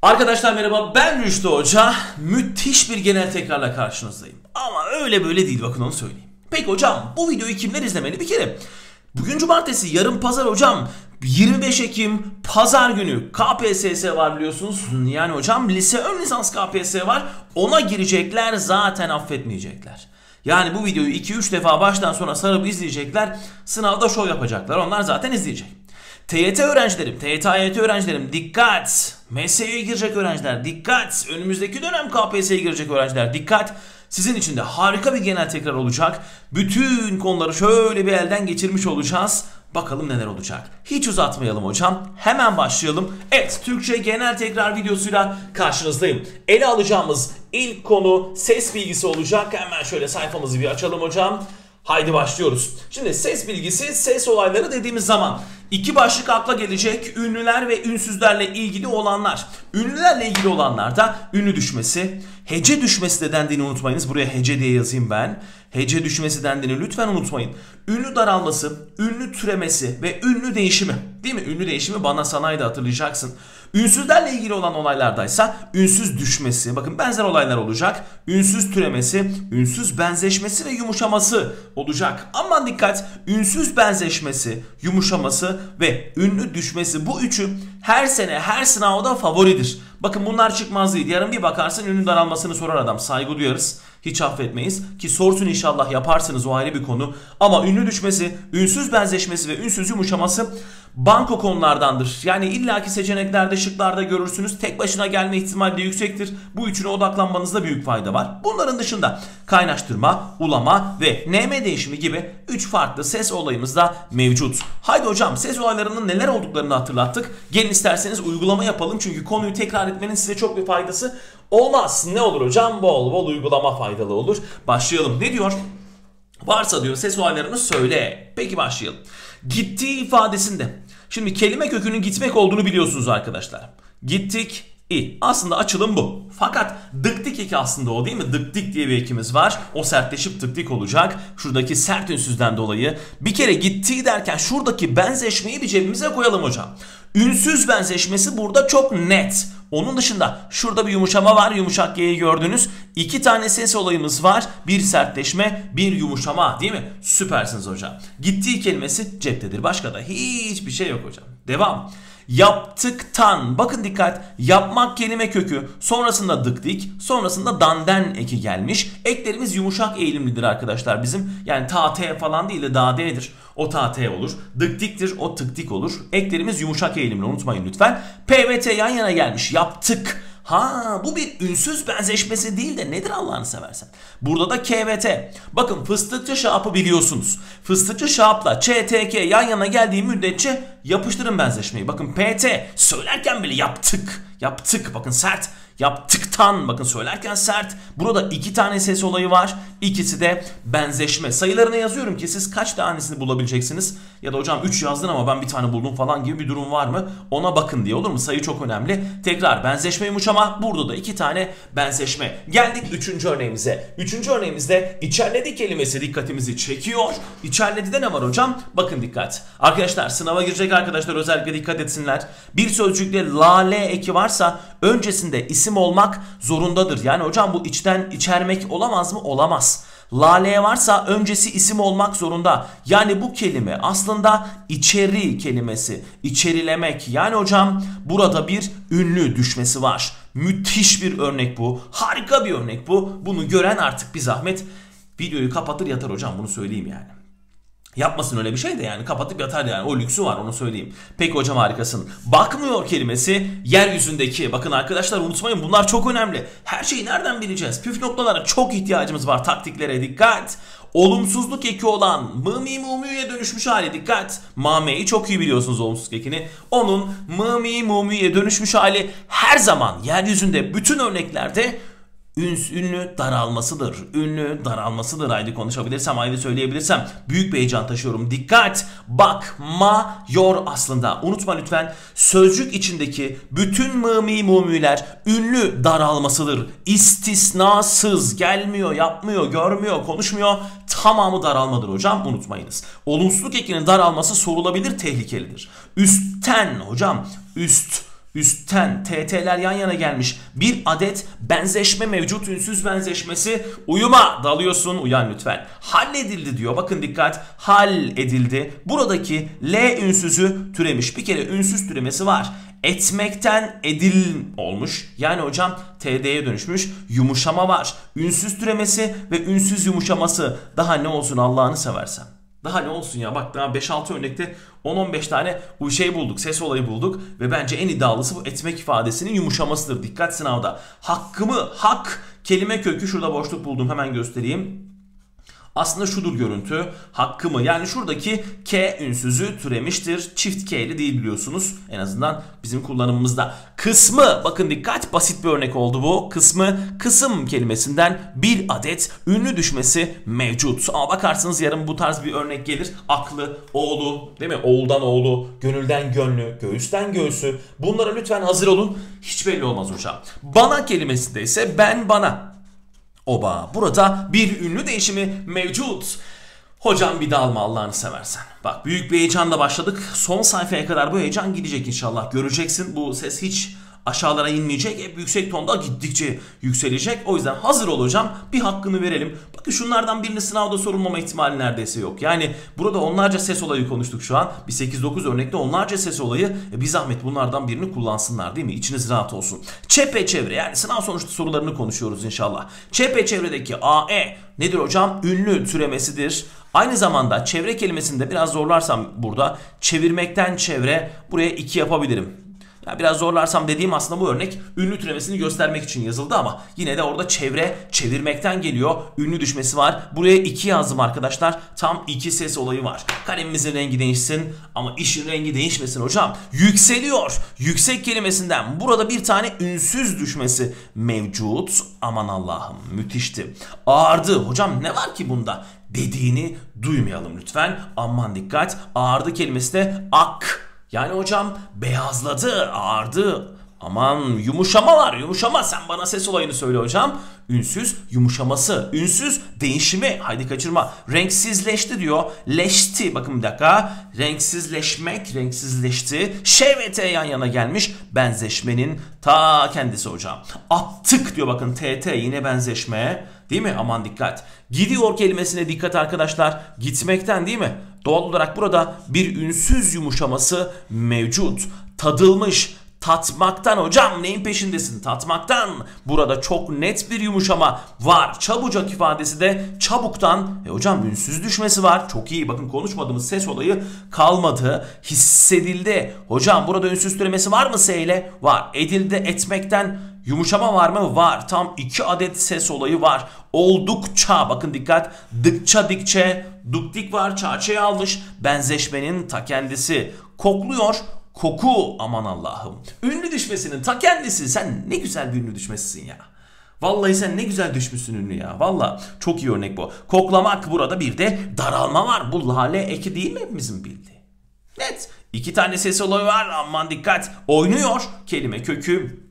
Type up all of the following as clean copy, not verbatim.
Arkadaşlar merhaba, ben Rüştü Hoca. Müthiş bir genel tekrarla karşınızdayım. Ama öyle böyle değil, bakın onu söyleyeyim. Peki hocam, bu videoyu kimler izlemeli? Bir kere bugün cumartesi, yarın pazar hocam. 25 Ekim pazar günü KPSS var biliyorsunuz. Yani hocam lise ön lisans KPSS var. Ona girecekler, zaten affetmeyecekler. Yani bu videoyu 2-3 defa baştan sona sarıp izleyecekler. Sınavda şov yapacaklar. Onlar zaten izleyecek. TYT öğrencilerim, TYT AYT öğrencilerim dikkat! MSÜ'ye girecek öğrenciler dikkat! Önümüzdeki dönem KPSS'ye girecek öğrenciler dikkat! Sizin için de harika bir genel tekrar olacak. Bütün konuları şöyle bir elden geçirmiş olacağız. Bakalım neler olacak. Hiç uzatmayalım hocam. Hemen başlayalım. Evet, Türkçe genel tekrar videosuyla karşınızdayım. Ele alacağımız ilk konu ses bilgisi olacak. Hemen şöyle sayfamızı bir açalım hocam. Haydi başlıyoruz. Şimdi ses bilgisi, ses olayları dediğimiz zaman iki başlık akla gelecek: ünlüler ve ünsüzlerle ilgili olanlar. Ünlülerle ilgili olanlarda ünlü düşmesi, hece düşmesi de dendiğini unutmayınız. Buraya hece diye yazayım ben. Hece düşmesi dendiğini lütfen unutmayın. Ünlü daralması, ünlü türemesi ve ünlü değişimi. Değil mi? Ünlü değişimi bana sanayide hatırlayacaksın. Ünsüzlerle ilgili olan olaylardaysa ünsüz düşmesi, bakın benzer olaylar olacak. Ünsüz türemesi, ünsüz benzeşmesi ve yumuşaması olacak. Aman dikkat, ünsüz benzeşmesi, yumuşaması ve ünlü düşmesi, bu üçü her sene her sınavda favoridir. Bakın bunlar çıkmaz değil. Yarın bir bakarsın ünlü daralmasını sorar adam, saygı duyarız. Hiç affetmeyiz ki sorsun, inşallah yaparsınız, o ayrı bir konu. Ama ünlü düşmesi, ünsüz benzeşmesi ve ünsüz yumuşaması banko konulardandır. Yani illaki seçeneklerde, şıklarda görürsünüz. Tek başına gelme ihtimali de yüksektir. Bu üçüne odaklanmanızda büyük fayda var. Bunların dışında kaynaştırma, ulama ve nm değişimi gibi 3 farklı ses olayımız da mevcut. Haydi hocam, ses olaylarının neler olduklarını hatırlattık. Gelin isterseniz uygulama yapalım. Çünkü konuyu tekrar etmenin size çok bir faydası olmaz. Ne olur hocam? Bol bol uygulama faydalı olur. Başlayalım. Ne diyor? Varsa diyor ses olaylarını söyle. Peki başlayalım. Gittiği ifadesinde. Şimdi kelime kökünün gitmek olduğunu biliyorsunuz arkadaşlar. Gittik i. Aslında açılım bu. Fakat dıktik eki aslında o, değil mi? Dıktik diye bir ekimiz var. O sertleşip dıktik olacak. Şuradaki sert ünsüzden dolayı. Bir kere gittiği derken şuradaki benzeşmeyi bir cebimize koyalım hocam. Ünsüz benzeşmesi burada çok net. Onun dışında şurada bir yumuşama var. Yumuşak G'yi gördünüz. 2 tane ses olayımız var. Bir sertleşme, bir yumuşama, değil mi? Süpersiniz hocam. Gittiği kelimesi ceptedir. Başka da hiçbir şey yok hocam. Devam. Yaptıktan, bakın dikkat, yapmak kelime kökü, sonrasında dıktik, sonrasında danden eki gelmiş. Eklerimiz yumuşak eğilimlidir arkadaşlar bizim. Yani ta t falan değil de da d'dir. O ta t olur. Dıktiktir, o tıktik olur. Eklerimiz yumuşak eğilimli, unutmayın lütfen. P ve t yan yana gelmiş. Yaptık. Ha, bu bir ünsüz benzeşmesi değil de nedir Allah'ını seversen? Burada da K ve T. Bakın fıstıkçı şapı biliyorsunuz. Fıstıkçı şapla Ç, T, K yan yana geldiği müddetçe yapıştırın benzeşmeyi. Bakın P, T söylerken bile yaptık. Yaptık, bakın sert. Yaptıktan, bakın söylerken sert. Burada 2 tane ses olayı var. İkisi de benzeşme. Sayılarını yazıyorum ki siz kaç tanesini bulabileceksiniz. Ya da hocam 3 yazdın ama ben bir tane buldum falan gibi bir durum var mı? Ona bakın diye, olur mu? Sayı çok önemli. Tekrar benzeşme, yumuşama. Burada da 2 tane benzeşme. Geldik 3. örneğimize. 3. örneğimizde içerledi kelimesi dikkatimizi çekiyor. İçerledide ne var hocam? Bakın dikkat. Arkadaşlar sınava girecek arkadaşlar özellikle dikkat etsinler. Bir sözcükte la, l eki varsa öncesinde isim olmak zorundadır. Yani hocam bu içten içermek olamaz mı? Olamaz. Lale varsa öncesi isim olmak zorunda. Yani bu kelime aslında içeri kelimesi. İçerilemek. Yani hocam burada bir ünlü düşmesi var. Müthiş bir örnek bu. Harika bir örnek bu. Bunu gören artık bir zahmet videoyu kapatır yatar hocam, bunu söyleyeyim yani. Yapmasın öyle bir şey de, yani kapatıp yatar yani, o lüksü var, onu söyleyeyim. Peki hocam harikasın. Bakmıyor kelimesi yeryüzündeki. Bakın arkadaşlar unutmayın, bunlar çok önemli. Her şeyi nereden bileceğiz? Püf noktalara çok ihtiyacımız var, taktiklere dikkat. Olumsuzluk eki olan mı mi mu mü'ye dönüşmüş hali, dikkat. Mame'yi çok iyi biliyorsunuz, olumsuzluk ekini. Onun mı mi mu mü'ye dönüşmüş hali her zaman yeryüzünde bütün örneklerde ünlü daralmasıdır. Ünlü daralmasıdır. Haydi konuşabilirsem, haydi söyleyebilirsem büyük bir heyecan taşıyorum. Dikkat! Bakmıyor aslında. Unutma lütfen. Sözcük içindeki bütün mı mü'ler ünlü daralmasıdır. İstisnasız. Gelmiyor, yapmıyor, görmüyor, konuşmuyor. Tamamı daralmadır hocam. Unutmayınız. Olumsuzluk ekinin daralması sorulabilir, tehlikelidir. Üstten hocam. Üst. Üstten TT'ler yan yana gelmiş. Bir adet benzeşme mevcut. Ünsüz benzeşmesi. Uyuma dalıyorsun. Uyan lütfen. Halledildi diyor. Bakın dikkat. Hal edildi. Buradaki L ünsüzü türemiş. Bir kere ünsüz türemesi var. Etmekten edil olmuş. Yani hocam TD'ye dönüşmüş. Yumuşama var. Ünsüz türemesi ve ünsüz yumuşaması. Daha ne olsun Allah'ını seversen. Daha ne olsun ya, bak daha 5-6 örnekte 10-15 tane şey bulduk, ses olayı bulduk ve bence en iddialısı bu etmek ifadesinin yumuşamasıdır. Dikkat sınavda. Hakkımı, hak kelime kökü, şurada boşluk buldum, hemen göstereyim. Aslında şudur görüntü. Hakkımı, yani şuradaki K ünsüzü türemiştir. Çift K'li değil biliyorsunuz. En azından bizim kullanımımızda. Kısmı, bakın dikkat, basit bir örnek oldu bu. Kısmı, kısım kelimesinden bir adet ünlü düşmesi mevcut. Ama bakarsınız yarın bu tarz bir örnek gelir. Aklı, oğlu, değil mi? Oğuldan oğlu, gönülden gönlü, göğüsten göğsü. Bunlara lütfen hazır olun. Hiç belli olmaz hocam. Bana kelimesinde ise ben, bana. Oba, burada bir ünlü değişimi mevcut. Hocam bir dalma Allah'ını seversen. Bak büyük bir heyecanla başladık. Son sayfaya kadar bu heyecan gidecek inşallah. Göreceksin, bu ses hiç aşağılara inmeyecek. Hep yüksek tonda gittikçe yükselecek. O yüzden hazır ol hocam. Bir hakkını verelim. Bakın şunlardan birini sınavda sorulmama ihtimali neredeyse yok. Yani burada onlarca ses olayı konuştuk şu an. Bir 8-9 örnekte onlarca ses olayı. Bir zahmet bunlardan birini kullansınlar, değil mi? İçiniz rahat olsun. Çepeçevre, yani sınav sonuçta sorularını konuşuyoruz inşallah. Çepeçevredeki AE nedir hocam? Ünlü türemesidir. Aynı zamanda çevre kelimesinde biraz zorlarsam burada çevirmekten çevre, buraya 2 yapabilirim. Ya biraz zorlarsam dediğim aslında bu örnek ünlü türemesini göstermek için yazıldı ama yine de orada çevre çevirmekten geliyor. Ünlü düşmesi var. Buraya 2 yazdım arkadaşlar. Tam 2 ses olayı var. Kalemimizin rengi değişsin ama işin rengi değişmesin hocam. Yükseliyor. Yüksek kelimesinden burada bir tane ünsüz düşmesi mevcut. Aman Allah'ım, müthişti. Ağırdı. Hocam ne var ki bunda? Dediğini duymayalım lütfen. Aman dikkat. Ağırdı kelimesi de ak. Yani hocam beyazladı, ağardı. Aman yumuşama var, yumuşama. Sen bana ses olayını söyle hocam. Ünsüz yumuşaması, ünsüz değişimi. Haydi kaçırma. Renksizleşti diyor. Leşti. Bakın bir dakika. Renksizleşmek, renksizleşti. Ş ve T yan yana gelmiş. Benzeşmenin ta kendisi hocam. Attık diyor, bakın TT yine benzeşme. Değil mi? Aman dikkat. Gidiyor kelimesine dikkat arkadaşlar. Gitmekten, değil mi? Doğal olarak burada bir ünsüz yumuşaması mevcut. Tadılmış. Tatmaktan hocam, neyin peşindesin? Tatmaktan. Burada çok net bir yumuşama var. Çabucak ifadesi de çabuktan. Hocam ünsüz düşmesi var. Çok iyi. Bakın konuşmadığımız ses olayı kalmadı. Hissedildi. Hocam burada ünsüz türemesi var mı S ile? Var. Edildi, etmekten yumuşama var mı? Var. Tam 2 adet ses olayı var. Oldukça, bakın dikkat. Dıkça, dikçe, dukdik var. Çağçe'ye almış. Benzeşmenin ta kendisi. Kokluyor. Koku, aman Allah'ım. Ünlü düşmesinin ta kendisi. Sen ne güzel bir ünlü düşmesisin ya. Vallahi sen ne güzel düşmüşsün ünlü ya. Vallahi çok iyi örnek bu. Koklamak, burada bir de daralma var. Bu lale eki değil mi hepimizin bildiği? Net. 2 tane ses olayı var. Aman dikkat. Oynuyor. Kelime kökü.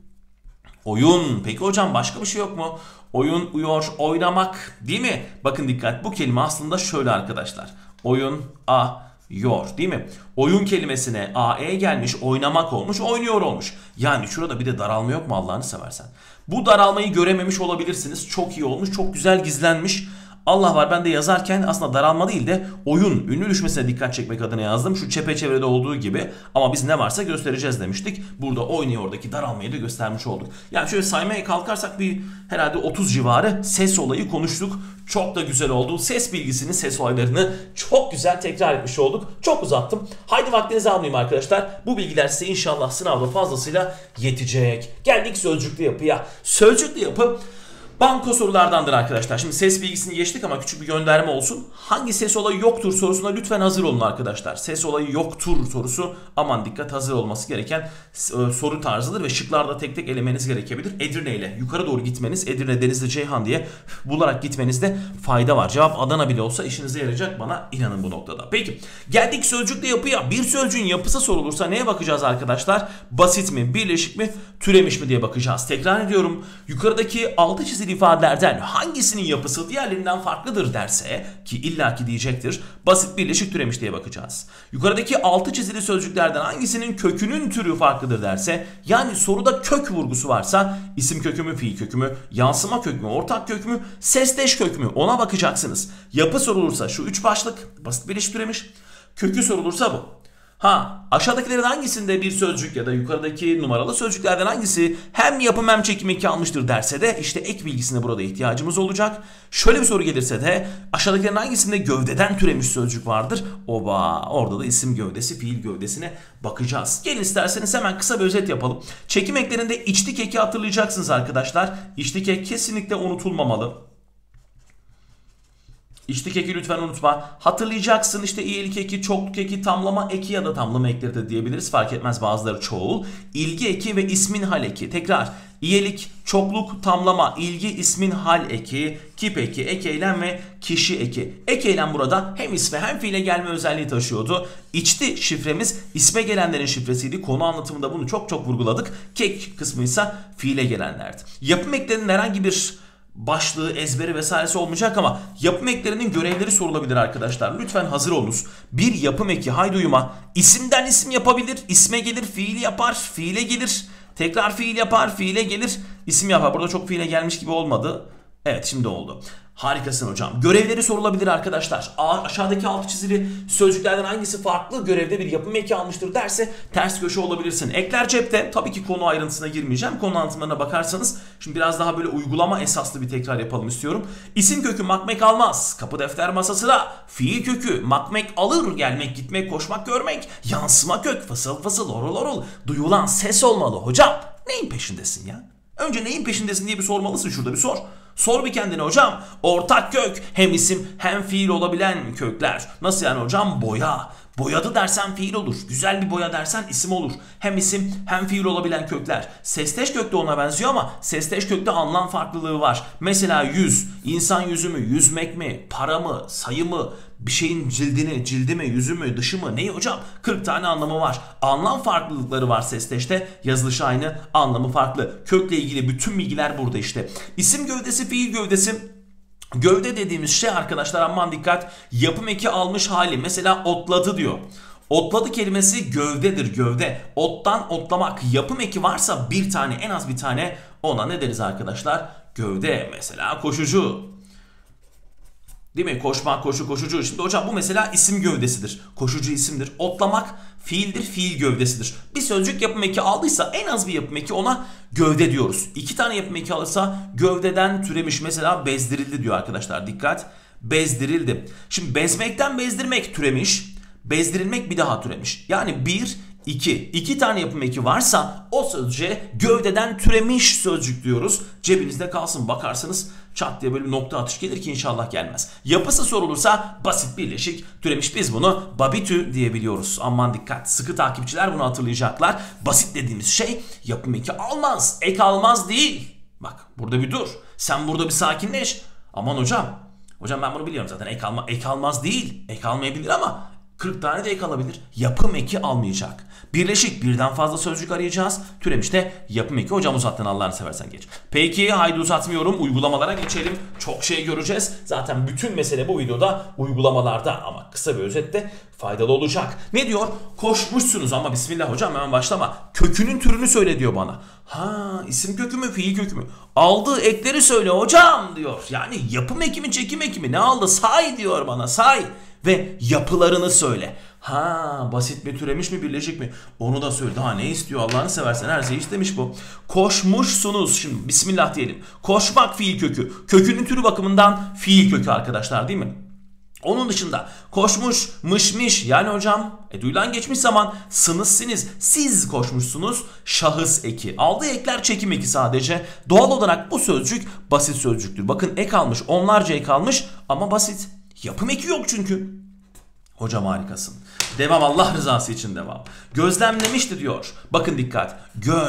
Oyun. Peki hocam başka bir şey yok mu? Oyun, uyuyor, oynamak, değil mi? Bakın dikkat. Bu kelime aslında şöyle arkadaşlar. Oyun, yor, değil mi? Oyun kelimesine AE gelmiş, oynamak olmuş, oynuyor olmuş. Yani şurada bir de daralma yok mu Allah'ını seversen? Bu daralmayı görememiş olabilirsiniz. Çok iyi olmuş, çok güzel gizlenmiş. Allah var, ben de yazarken aslında daralma değil de oyun, ünlü düşmesine dikkat çekmek adına yazdım. Şu çepeçevrede olduğu gibi, ama biz ne varsa göstereceğiz demiştik. Burada oynuyordaki daralmayı da göstermiş olduk. Yani şöyle saymaya kalkarsak bir herhalde 30 civarı ses olayı konuştuk. Çok da güzel oldu. Ses bilgisini, ses olaylarını çok güzel tekrar etmiş olduk. Çok uzattım. Haydi vaktinizi almayayım arkadaşlar. Bu bilgiler size inşallah sınavda fazlasıyla yetecek. Geldik sözcüklü yapıya. Sözcüklü yapı banko sorulardandır arkadaşlar. Şimdi ses bilgisini geçtik ama küçük bir gönderme olsun. Hangi ses olayı yoktur sorusuna lütfen hazır olun arkadaşlar. Ses olayı yoktur sorusu, aman dikkat, hazır olması gereken soru tarzıdır ve şıklarda tek tek elemeniz gerekebilir. Edirne ile yukarı doğru gitmeniz, Edirne, Denizli, Ceyhan diye bularak gitmenizde fayda var. Cevap Adana bile olsa işinize yarayacak, bana inanın bu noktada. Peki geldik sözcükle yapıya. Bir sözcüğün yapısı sorulursa neye bakacağız arkadaşlar? Basit mi, birleşik mi, türemiş mi diye bakacağız. Tekrar ediyorum. Yukarıdaki altı çizili basit ifadelerden hangisinin yapısı diğerlerinden farklıdır derse, ki illaki diyecektir, basit birleşik türemiş diye bakacağız. Yukarıdaki altı çizili sözcüklerden hangisinin kökünün türü farklıdır derse, yani soruda kök vurgusu varsa isim kökü mü, fiil kökü mü, yansıma kök mü, ortak kök mü, sesteş kök mü, ona bakacaksınız. Yapı sorulursa şu üç başlık basit birleşik türemiş. Kökü sorulursa bu. Aşağıdakilerin hangisinde bir sözcük ya da yukarıdaki numaralı sözcüklerden hangisi hem yapım hem çekim eki almıştır derse de işte ek bilgisine burada ihtiyacımız olacak. Şöyle bir soru gelirse de aşağıdakilerin hangisinde gövdeden türemiş sözcük vardır? Orada da isim gövdesi, fiil gövdesine bakacağız. Gelin isterseniz hemen kısa bir özet yapalım. Çekim eklerinde içlik eki hatırlayacaksınız arkadaşlar. İçlik ek kesinlikle unutulmamalı. İçlik eki lütfen unutma. Hatırlayacaksın işte iyilik eki, çokluk eki, tamlama eki ya da tamlama ekleri de diyebiliriz. Fark etmez, bazıları çoğul. İlgi eki ve ismin hal eki. Tekrar iyilik, çokluk, tamlama, ilgi, ismin hal eki, kip eki, ek eylem ve kişi eki. Ek eylem burada hem isme hem fiile gelme özelliği taşıyordu. İçti şifremiz isme gelenlerin şifresiydi. Konu anlatımında bunu çok vurguladık. Kek kısmıysa fiile gelenlerdi. Yapım eklerinin herhangi bir başlığı, ezberi vesairesi olmayacak ama yapım eklerinin görevleri sorulabilir arkadaşlar. Lütfen hazır olunuz. Bir yapım eki haydi uyuma. İsimden isim yapabilir, isme gelir, fiil yapar, fiile gelir. Tekrar fiil yapar, fiile gelir, isim yapar. Burada çok fiile gelmiş gibi olmadı. Evet, şimdi oldu. Harikasın hocam. Görevleri sorulabilir arkadaşlar. Aşağıdaki altı çizili sözcüklerden hangisi farklı görevde bir yapım eki almıştır derse ters köşe olabilirsin. Ekler cepte. Tabii ki konu ayrıntısına girmeyeceğim. Konu anlatımlarına bakarsanız şimdi biraz daha böyle uygulama esaslı bir tekrar yapalım istiyorum. İsim kökü makmek almaz. Kapı defter masasına. Fiil kökü makmek alır. Gelmek, gitmek, koşmak, görmek. Yansıma kök fısıl fısıl, orul orul. Duyulan ses olmalı hocam. Neyin peşindesin ya? Önce neyin peşindesin diye bir sormalısın, şurada bir sor. Sor bir kendine hocam. Ortak kök hem isim hem fiil olabilen kökler. Nasıl yani hocam? Boya. Boyadı dersen fiil olur. Güzel bir boya dersen isim olur. Hem isim hem fiil olabilen kökler. Sesteş kök de ona benziyor ama sesteş kökte anlam farklılığı var. Mesela yüz. İnsan yüzü mü? Yüzmek mi? Para mı? Sayı mı? Bir şeyin cildini, cildi mi, yüzü mü, dışı mı? Neyi hocam? 40 tane anlamı var. Anlam farklılıkları var sesteşte. Yazılışı aynı, anlamı farklı. Kökle ilgili bütün bilgiler burada işte. İsim gövdesi, fiil gövdesi. Gövde dediğimiz şey arkadaşlar, aman dikkat, yapım eki almış hali. Mesela otladı diyor. Otladı kelimesi gövdedir, gövde. Ottan otlamak. Yapım eki varsa bir tane, en az bir tane, ona ne deriz arkadaşlar? Gövde. Mesela koşucu. Değil mi? Koşmak, koşu, koşucu. Şimdi hocam bu mesela isim gövdesidir. Koşucu isimdir. Otlamak fiildir, fiil gövdesidir. Bir sözcük yapım eki aldıysa en az bir yapım eki, ona gövde diyoruz. 2 tane yapım eki alırsa gövdeden türemiş. Mesela bezdirildi diyor arkadaşlar. Dikkat. Bezdirildi. Şimdi bezmekten bezdirmek türemiş. Bezdirilmek bir daha türemiş. Yani 2 tane yapım eki varsa o sözcüğe gövdeden türemiş sözcük diyoruz. Cebinizde kalsın, bakarsanız çat diye böyle nokta atış gelir ki inşallah gelmez. Yapısı sorulursa basit birleşik türemiş. Biz bunu babitü diyebiliyoruz. Aman dikkat, sıkı takipçiler bunu hatırlayacaklar. Basit dediğimiz şey yapım eki almaz, ek almaz değil. Bak burada bir dur. Sen burada bir sakinleş. Aman hocam. Hocam ben bunu biliyorum zaten, ek almaz değil. Ek almayabilir ama 40 tane de ek alabilir. Yapım eki almayacak. Birleşik birden fazla sözcük arayacağız. Türemişte yapım eki. Hocam uzattın, Allah'ını seversen geç. Peki haydi uzatmıyorum. Uygulamalara geçelim. Çok şey göreceğiz. Zaten bütün mesele bu videoda uygulamalarda ama kısa bir özette faydalı olacak. Ne diyor? Koşmuşsunuz ama bismillah hocam hemen başlama. Kökünün türünü söyle diyor bana. İsim kökü mü, fiil kökü mü? Aldığı ekleri söyle hocam diyor. Yani yapım eki mi, çekim eki mi? Ne aldı? Say diyor bana, say. Ve yapılarını söyle. Basit mi, türemiş mi, birleşik mi? Onu da söyle. Daha ne istiyor Allah'ını seversen, her şeyi istemiş bu. Koşmuşsunuz. Şimdi bismillah diyelim. Koşmak fiil kökü. Kökünün türü bakımından fiil kökü arkadaşlar, değil mi? Onun dışında koşmuş, mışmış, yani hocam duyulan geçmiş zaman, sınız, siz koşmuşsunuz, şahıs eki. Aldığı ekler çekim eki sadece. Doğal olarak bu sözcük basit sözcüktür. Bakın ek almış, onlarca ek almış ama basit. Yapım eki yok çünkü. Hocam harikasın. Devam, Allah rızası için devam. Gözlemlemişti diyor. Bakın dikkat. Göz,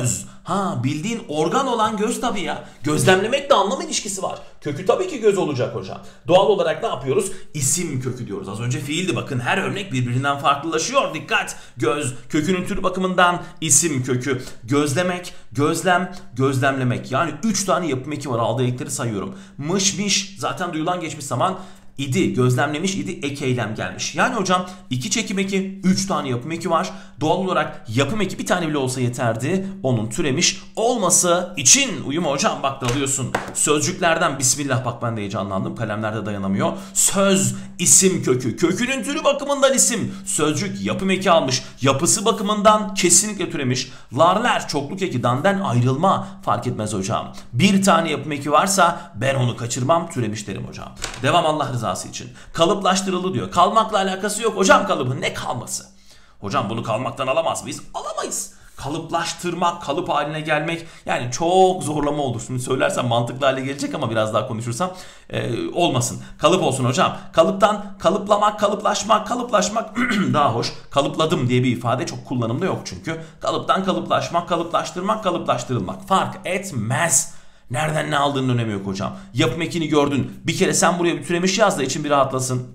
Ha, bildiğin organ olan göz tabii ya. Gözlemlemekle anlam ilişkisi var. Kökü tabii ki göz olacak hocam. Doğal olarak ne yapıyoruz? İsim kökü diyoruz. Az önce fiildi, bakın her örnek birbirinden farklılaşıyor. Dikkat! Göz, kökünün türü bakımından isim kökü. Gözlemek, gözlem, gözlemlemek. Yani 3 tane yapım eki var. Aldığı ekleri sayıyorum. Mış miş zaten duyulan geçmiş zaman. İdi, gözlemlemiş idi, ek eylem gelmiş. Yani hocam 2 çekim eki, 3 tane yapım eki var. Doğal olarak yapım eki bir tane bile olsa yeterdi. Onun türemiş olması için uyuma hocam, bak dalıyorsun. Sözcüklerden bismillah, bak ben de heyecanlandım. Kalemler de dayanamıyor. Söz, isim kökü. Kökünün türü bakımından isim. Sözcük yapım eki almış. Yapısı bakımından kesinlikle türemiş. Larler, çokluk eki, danden ayrılma fark etmez hocam. Bir tane yapım eki varsa ben onu kaçırmam, türemiş derim hocam. Devam Allah rızası için. Kalıplaştırıldı diyor. Kalmakla alakası yok hocam kalıbın. Ne kalması? Hocam bunu kalmaktan alamaz mıyız? Alamayız. Kalıplaştırmak, kalıp haline gelmek, yani çok zorlama olur. Şimdi söylersem mantıklı hale gelecek ama biraz daha konuşursam olmasın. Kalıp olsun hocam. Kalıptan kalıplamak, kalıplaşmak, kalıplaşmak daha hoş. Kalıpladım diye bir ifade çok kullanımda yok çünkü. Kalıptan kalıplaşmak, kalıplaştırmak, kalıplaştırılmak fark etmez. Nereden ne aldığının önemi yok hocam. Yapım ekini gördün. Bir kere sen buraya bir türemiş yaz da için bir rahatlasın.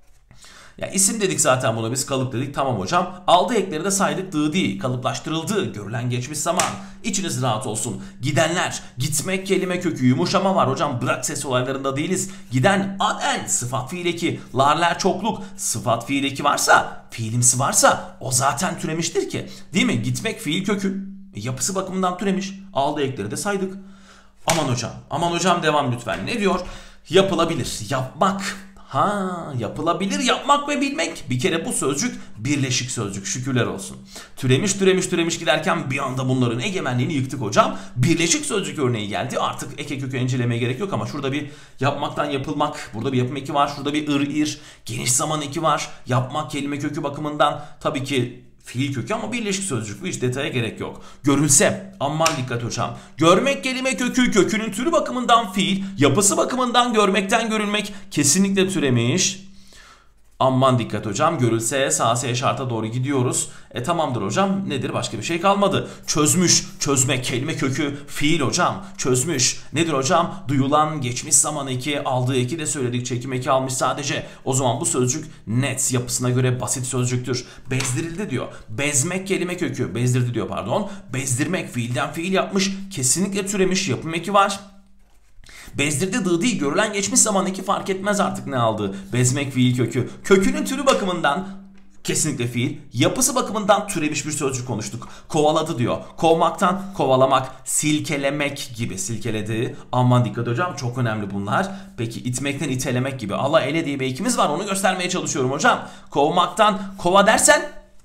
Ya isim dedik zaten buna, biz kalıp dedik. Tamam hocam. Aldığı ekleri de saydık. Dıdi, kalıplaştırıldı. Görülen geçmiş zaman. İçiniz rahat olsun. Gidenler. Gitmek kelime kökü. Yumuşama var hocam. Bırak ses olaylarında değiliz. Giden aden. Sıfat fiil eki. Larler çokluk. Sıfat fiil eki varsa, fiilimsi varsa o zaten türemiştir ki. Değil mi? Gitmek fiil kökü. Yapısı bakımından türemiş. Aldığı ekleri de saydık. Aman hocam, aman hocam devam lütfen. Ne diyor? Yapılabilir, yapmak. Ha, yapılabilir, yapmak ve bilmek. Bir kere bu sözcük birleşik sözcük. Şükürler olsun. Türemiş, türemiş, türemiş giderken bir anda bunların egemenliğini yıktık hocam. Birleşik sözcük örneği geldi. Artık eke kökü incelemeye gerek yok ama şurada bir yapmaktan yapılmak. Burada bir yapım eki var. Şurada bir ir, geniş zaman eki var. Yapmak kelime kökü bakımından tabii ki fiil kökü ama birleşik sözcük, bu hiç detaya gerek yok. Görülse, aman dikkat hocam. Görmek kelime kökü, kökünün türü bakımından fiil, yapısı bakımından görmekten görülmek kesinlikle türemiş. Aman dikkat hocam. Görülse sağ S şarta doğru gidiyoruz. Tamamdır hocam. Nedir? Başka bir şey kalmadı. Çözmüş, çözmek kelime kökü fiil hocam. Çözmüş. Nedir hocam? Duyulan geçmiş zaman eki, aldığı eki de söyledik. Çekim eki almış sadece. O zaman bu sözcük net, yapısına göre basit sözcüktür. Bezdirildi diyor. Bezmek kelime kökü. Bezdirdi diyor pardon. Bezdirmek fiilden fiil yapmış. Kesinlikle türemiş, yapım eki var. Bezdirdi dıdi, görülen geçmiş zaman eki fark etmez artık ne aldığı. Bezmek fiil kökü. Kökünün türü bakımından kesinlikle fiil. Yapısı bakımından türemiş bir sözcük konuştuk. Kovaladı diyor. Kovmaktan kovalamak, silkelemek gibi, silkeledi. Aman dikkat hocam, çok önemli bunlar. Peki itmekten itelemek gibi. Allah ele diye bir ekimiz var, onu göstermeye çalışıyorum hocam. Kovmaktan kova dersen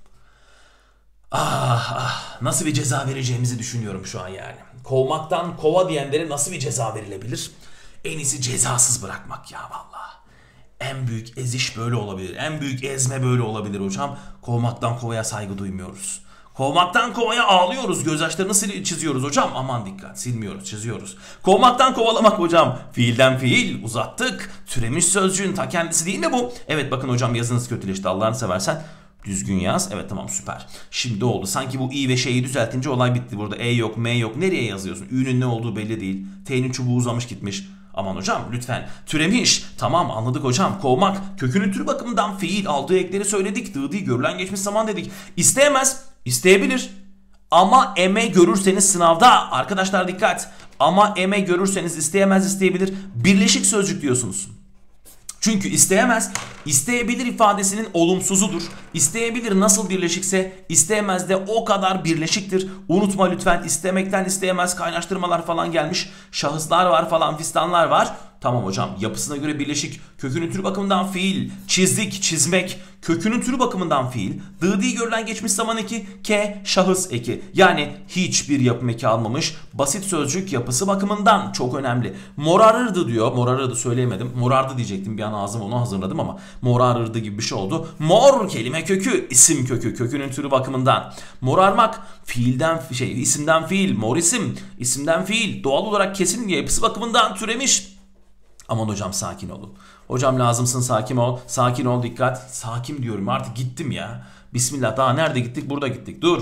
nasıl bir ceza vereceğimizi düşünüyorum şu an yani. Kovmaktan kova diyenlere nasıl bir ceza verilebilir? En iyisi cezasız bırakmak ya vallahi. En büyük eziş böyle olabilir. En büyük ezme böyle olabilir hocam. Kovmaktan kovaya saygı duymuyoruz. Kovmaktan kovaya ağlıyoruz. Gözyaşlarını çiziyoruz hocam. Aman dikkat, silmiyoruz, çiziyoruz. Kovmaktan kovalamak hocam. Fiilden fiil uzattık. Türemiş sözcüğün ta kendisi değil mi bu? Evet bakın hocam, yazınız kötüleşti, Allah'ını seversen. Düzgün yaz. Evet tamam, süper. Şimdi oldu. Sanki bu i ve şeyi düzeltince olay bitti. Burada e yok, m yok. Nereye yazıyorsun? Ü'nün ne olduğu belli değil. T'nin çubuğu uzamış gitmiş. Aman hocam lütfen. Türemiş. Tamam anladık hocam. Kovmak. Kökünün türü bakımından fiil. Aldığı ekleri söyledik. Dıdı, görülen geçmiş zaman dedik. İsteyemez. İsteyebilir. Ama eme görürseniz sınavda. Arkadaşlar dikkat. Ama eme görürseniz isteyemez, isteyebilir. Birleşik sözcük diyorsunuz. Çünkü isteyemez, isteyebilir ifadesinin olumsuzudur. İsteyebilir nasıl birleşikse isteyemez de o kadar birleşiktir. Unutma lütfen, istemekten isteyemez kaynaştırmalar falan gelmiş. Şahıslar var falan fistanlar var. Tamam hocam, yapısına göre birleşik. Kökünün türü bakımından fiil. Çizdik, çizmek. Kökünün türü bakımından fiil. Dıdi, görülen geçmiş zaman eki. Ke, şahıs eki. Yani hiçbir yapım eki almamış. Basit sözcük, yapısı bakımından çok önemli. Morarırdı diyor. Morarırdı söyleyemedim. Morardı diyecektim, bir an ağzım onu hazırladım ama morarırdı gibi bir şey oldu. Mor kelime kökü, isim kökü. Kökünün türü bakımından. Morarmak fiilden isimden fiil. Mor isim, isimden fiil. Doğal olarak kesin yapısı bakımından türemiş. Aman hocam sakin olun. Hocam lazımsın, sakin ol. Sakin ol, dikkat. Sakin diyorum, artık gittim ya. Bismillah, daha nerede gittik? Burada gittik. Dur.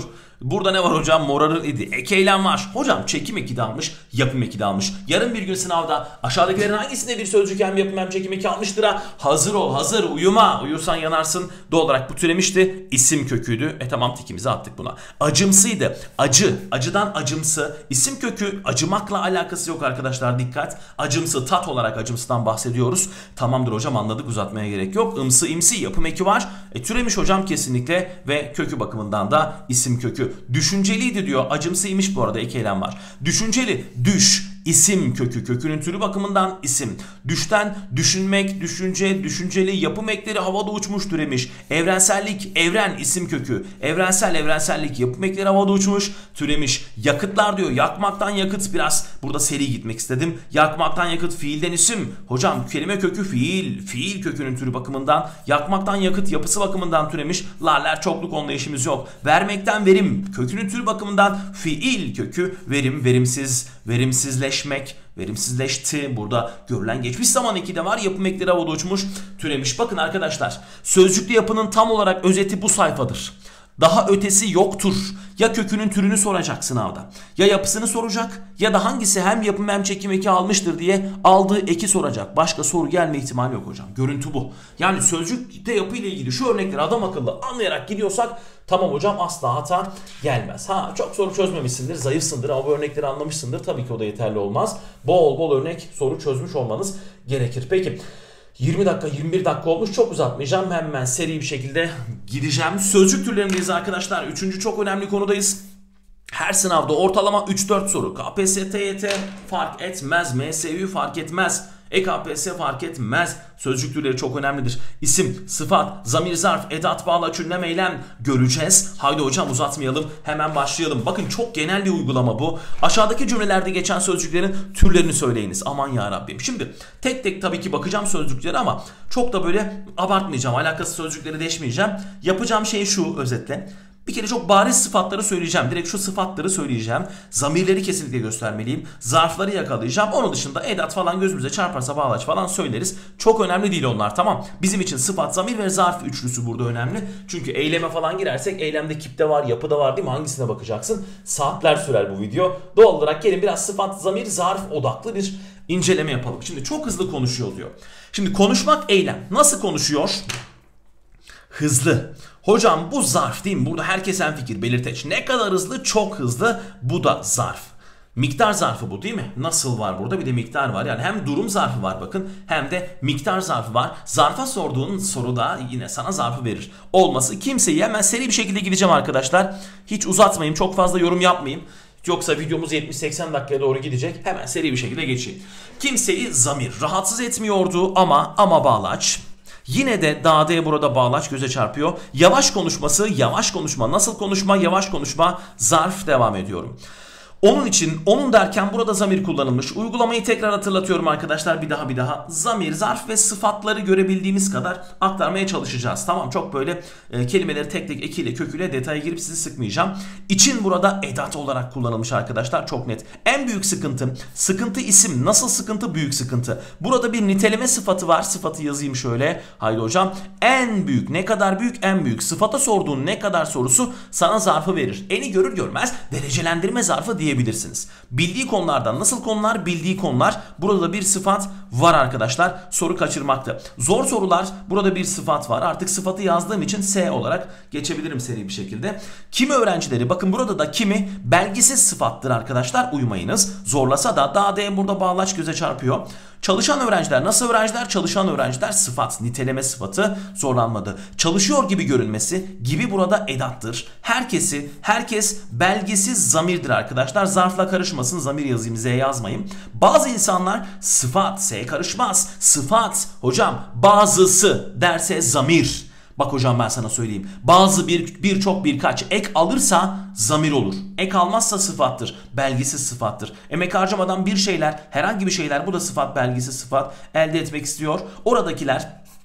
Burada ne var hocam? Morarır idi. Ek eylem var. Hocam çekim eki de almış, yapım eki de almış. Yarın bir gün sınavda aşağıdakilerin hangisinde bir sözcük hem yapım hem çekim eki almıştır ha? Hazır ol, hazır, uyuma. Uyursan yanarsın. Doğal olarak bu türemişti. İsim köküydü. Tamam, tikimizi attık buna. Acımsıydı. Acı. Acıdan acımsı. İsim kökü acımakla alakası yok arkadaşlar, dikkat. Acımsı, tat olarak acımsıdan bahsediyoruz. Tamamdır hocam, anladık, uzatmaya gerek yok. Imsı, imsi, yapım eki var. Türemiş hocam kesinlikle ve kökü bakımından da isim kökü. Düşünceliydi diyor. Acımsıymış bu arada, ek eylem var. Düşünceli, düş. İsim kökü, kökünün türü bakımından isim. Düşten düşünmek, düşünce, düşünceli, yapım ekleri havada uçmuş türemiş. Evrensellik, evren, isim kökü. Evrensel, evrensellik, yapım ekleri havada uçmuş türemiş. Yakıtlar diyor. Yakmaktan yakıt, biraz burada seri gitmek istedim. Yakmaktan yakıt, fiilden isim. Hocam kelime kökü fiil. Fiil kökünün türü bakımından. Yakmaktan yakıt, yapısı bakımından türemiş. Larler çokluk, onunla işimiz yok. Vermekten verim, kökünün türü bakımından fiil kökü. Verim, verimsiz, verimsizleşmek, verimsizleşti. Burada görülen geçmiş zaman eki de var. Yapım ekleri havada uçmuş türemiş. Bakın arkadaşlar, sözcüklü yapının tam olarak özeti bu sayfadır. Daha ötesi yoktur. Ya kökünün türünü soracak sınavda, ya yapısını soracak, ya da hangisi hem yapım hem çekim eki almıştır diye aldığı eki soracak. Başka soru gelme ihtimali yok hocam. Görüntü bu. Yani sözcükte yapı ile ilgili şu örnekleri adam akıllı anlayarak gidiyorsak tamam hocam, asla hata gelmez. Çok soru çözmemişsindir, zayıfsındır ama bu örnekleri anlamışsındır. Tabii ki o da yeterli olmaz. Bol bol örnek soru çözmüş olmanız gerekir. Peki 20 dakika 21 dakika olmuş, çok uzatmayacağım, hemen seri bir şekilde gideceğim. Sözcük türlerindeyiz arkadaşlar. 3. çok önemli konudayız. Her sınavda ortalama 3-4 soru. KPSS, TYT fark etmez. MSÜ fark etmez. EKPS fark etmez. Sözcük türleri çok önemlidir. İsim, sıfat, zamir, zarf, edat, bağlaç, ünlem, eylem göreceğiz. Haydi hocam uzatmayalım, hemen başlayalım. Bakın çok genel bir uygulama bu. Aşağıdaki cümlelerde geçen sözcüklerin türlerini söyleyiniz. Aman ya Rabbim. Şimdi tek tek tabii ki bakacağım sözcükleri ama çok da böyle abartmayacağım. Alakasız sözcükleri deşmeyeceğim. Yapacağım şey şu özetle. Bir kere çok bariz sıfatları söyleyeceğim. Direkt şu sıfatları söyleyeceğim. Zamirleri kesinlikle göstermeliyim. Zarfları yakalayacağım. Onun dışında edat falan gözümüze çarparsa bağlaç falan söyleriz. Çok önemli değil onlar, tamam. Bizim için sıfat, zamir ve zarf üçlüsü burada önemli. Çünkü eyleme falan girersek eylemde kipte var, yapıda var değil mi? Hangisine bakacaksın? Saatler sürer bu video. Doğal olarak gelin biraz sıfat, zamir, zarf odaklı bir inceleme yapalım. Şimdi çok hızlı konuşuyor diyor. Şimdi konuşmak eylem. Nasıl konuşuyor? Hızlı. Hocam bu zarf değil mi? Burada herkes hemfikir, belirteç. Ne kadar hızlı? Çok hızlı. Bu da zarf. Miktar zarfı bu değil mi? Nasıl var burada? Bir de miktar var. Yani hem durum zarfı var bakın, hem de miktar zarfı var. Zarfa sorduğun soruda yine sana zarfı verir. Olması kimseyi, hemen seri bir şekilde gideceğim arkadaşlar. Hiç uzatmayayım, çok fazla yorum yapmayayım. Yoksa videomuz 70-80 dakikaya doğru gidecek. Hemen seri bir şekilde geçeyim. Kimseyi zamir rahatsız etmiyordu ama bağlaç. Yine de dağdaya burada bağlaç göze çarpıyor. Yavaş konuşması, yavaş konuşma. Nasıl konuşma? Yavaş konuşma. Zarf, devam ediyorum. Onun için, onun derken burada zamir kullanılmış. Uygulamayı tekrar hatırlatıyorum arkadaşlar, bir daha. Zamir, zarf ve sıfatları görebildiğimiz kadar aktarmaya çalışacağız. Tamam, çok böyle kelimeleri tek tek ekiyle köküyle detaya girip sizi sıkmayacağım. İçin burada edat olarak kullanılmış arkadaşlar, çok net. En büyük sıkıntı, sıkıntı isim. Nasıl sıkıntı? Büyük sıkıntı. Burada bir niteleme sıfatı var. Sıfatı yazayım şöyle. Haydi hocam. En büyük. Ne kadar büyük? En büyük. Sıfata sorduğun ne kadar sorusu sana zarfı verir. Eni görür görmez derecelendirme zarfı diye bilirsiniz. Bildiği konulardan, nasıl konular? Bildiği konular. Burada bir sıfat var arkadaşlar. Soru kaçırmakta. Zor sorular, burada bir sıfat var. Artık sıfatı yazdığım için S olarak geçebilirim seri bir şekilde. Kimi öğrencileri, bakın burada da kimi belgisiz sıfattır arkadaşlar. Uymayınız. Zorlasa da D burada bağlaç göze çarpıyor. Çalışan öğrenciler, nasıl öğrenciler? Çalışan öğrenciler sıfat, niteleme sıfatı, zorlanmadı. Çalışıyor gibi görünmesi, gibi burada edattır. Herkes belgesiz zamirdir arkadaşlar. Zarfla karışmasın, zamir yazayım, Z yazmayayım. Bazı insanlar sıfat, S karışmaz. Sıfat, hocam bazısı derse zamir. Bak hocam ben sana söyleyeyim. Bazı, birçok, birkaç ek alırsa zamir olur. Ek almazsa sıfattır. Belgisiz sıfattır. Emek harcamadan bir şeyler, herhangi bir şeyler, bu da sıfat, belgisiz sıfat elde etmek istiyor. Oradakiler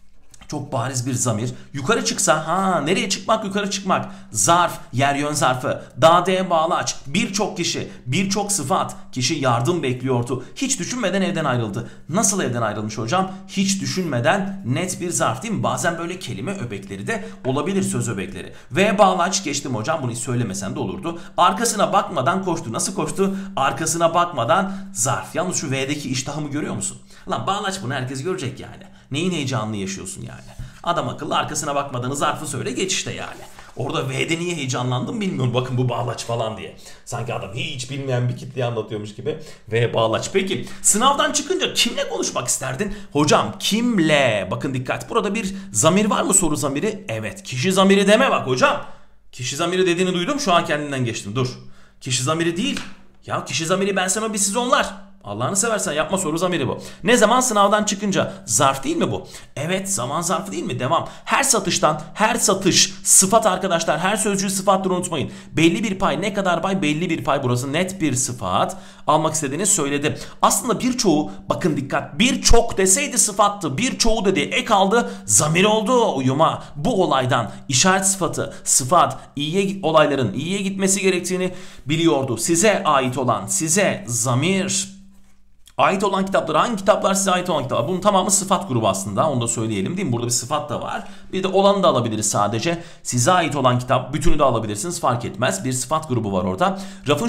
Çok bariz bir zamir. Yukarı çıksa nereye çıkmak? Yukarı çıkmak. Zarf, yer yön zarfı. Dade bağlaç. Birçok kişi, birçok sıfat. Kişi yardım bekliyordu. Hiç düşünmeden evden ayrıldı. Nasıl evden ayrılmış hocam? Hiç düşünmeden, net bir zarf değil mi? Bazen böyle kelime öbekleri de olabilir, söz öbekleri. Ve bağlaç geçtim hocam, bunu hiç söylemesen de olurdu. Arkasına bakmadan koştu. Nasıl koştu? Arkasına bakmadan zarf. Yalnız şu V'deki iştahımı görüyor musun? Lan bağlaç, bunu herkes görecek yani. Neyin heyecanını yaşıyorsun yani? Adam akıllı arkasına bakmadan zarfı söyle geç işte yani. Orada V'de niye heyecanlandım bilmiyorum. Bakın bu bağlaç falan diye. Sanki adam hiç bilmeyen bir kitleyi anlatıyormuş gibi. V bağlaç. Peki sınavdan çıkınca kimle konuşmak isterdin? Hocam kimle? Bakın dikkat. Burada bir zamir var mı, soru zamiri? Evet. Kişi zamiri deme bak hocam. Kişi zamiri dediğini duydum, şu an kendimden geçtim. Dur. Kişi zamiri değil. Ya kişi zamiri ben sana, bir siz onlar. Allah'ını seversen yapma, soru zamiri bu. Ne zaman? Sınavdan çıkınca. Zarf değil mi bu? Evet, zaman zarfı değil mi? Devam. Her satıştan, her satış sıfat arkadaşlar. Her sözcüğü sıfattır, unutmayın. Belli bir pay, ne kadar pay? Belli bir pay, burası net bir sıfat. Almak istediğini söyledi. Aslında birçoğu, bakın dikkat, birçok deseydi sıfattı. Birçoğu dedi, ek aldı, zamir oldu uyuma. Bu olaydan işaret sıfatı, sıfat, olayların iyiye gitmesi gerektiğini biliyordu. Size ait olan, size zamir ait olan kitaplar, hangi kitaplar size ait olan kitaplar? Bunun tamamı sıfat grubu aslında, onu da söyleyelim değil mi? Burada bir sıfat da var. Bir de olanı da alabiliriz sadece. Size ait olan kitap, bütünü de alabilirsiniz, fark etmez. Bir sıfat grubu var orada. Rafın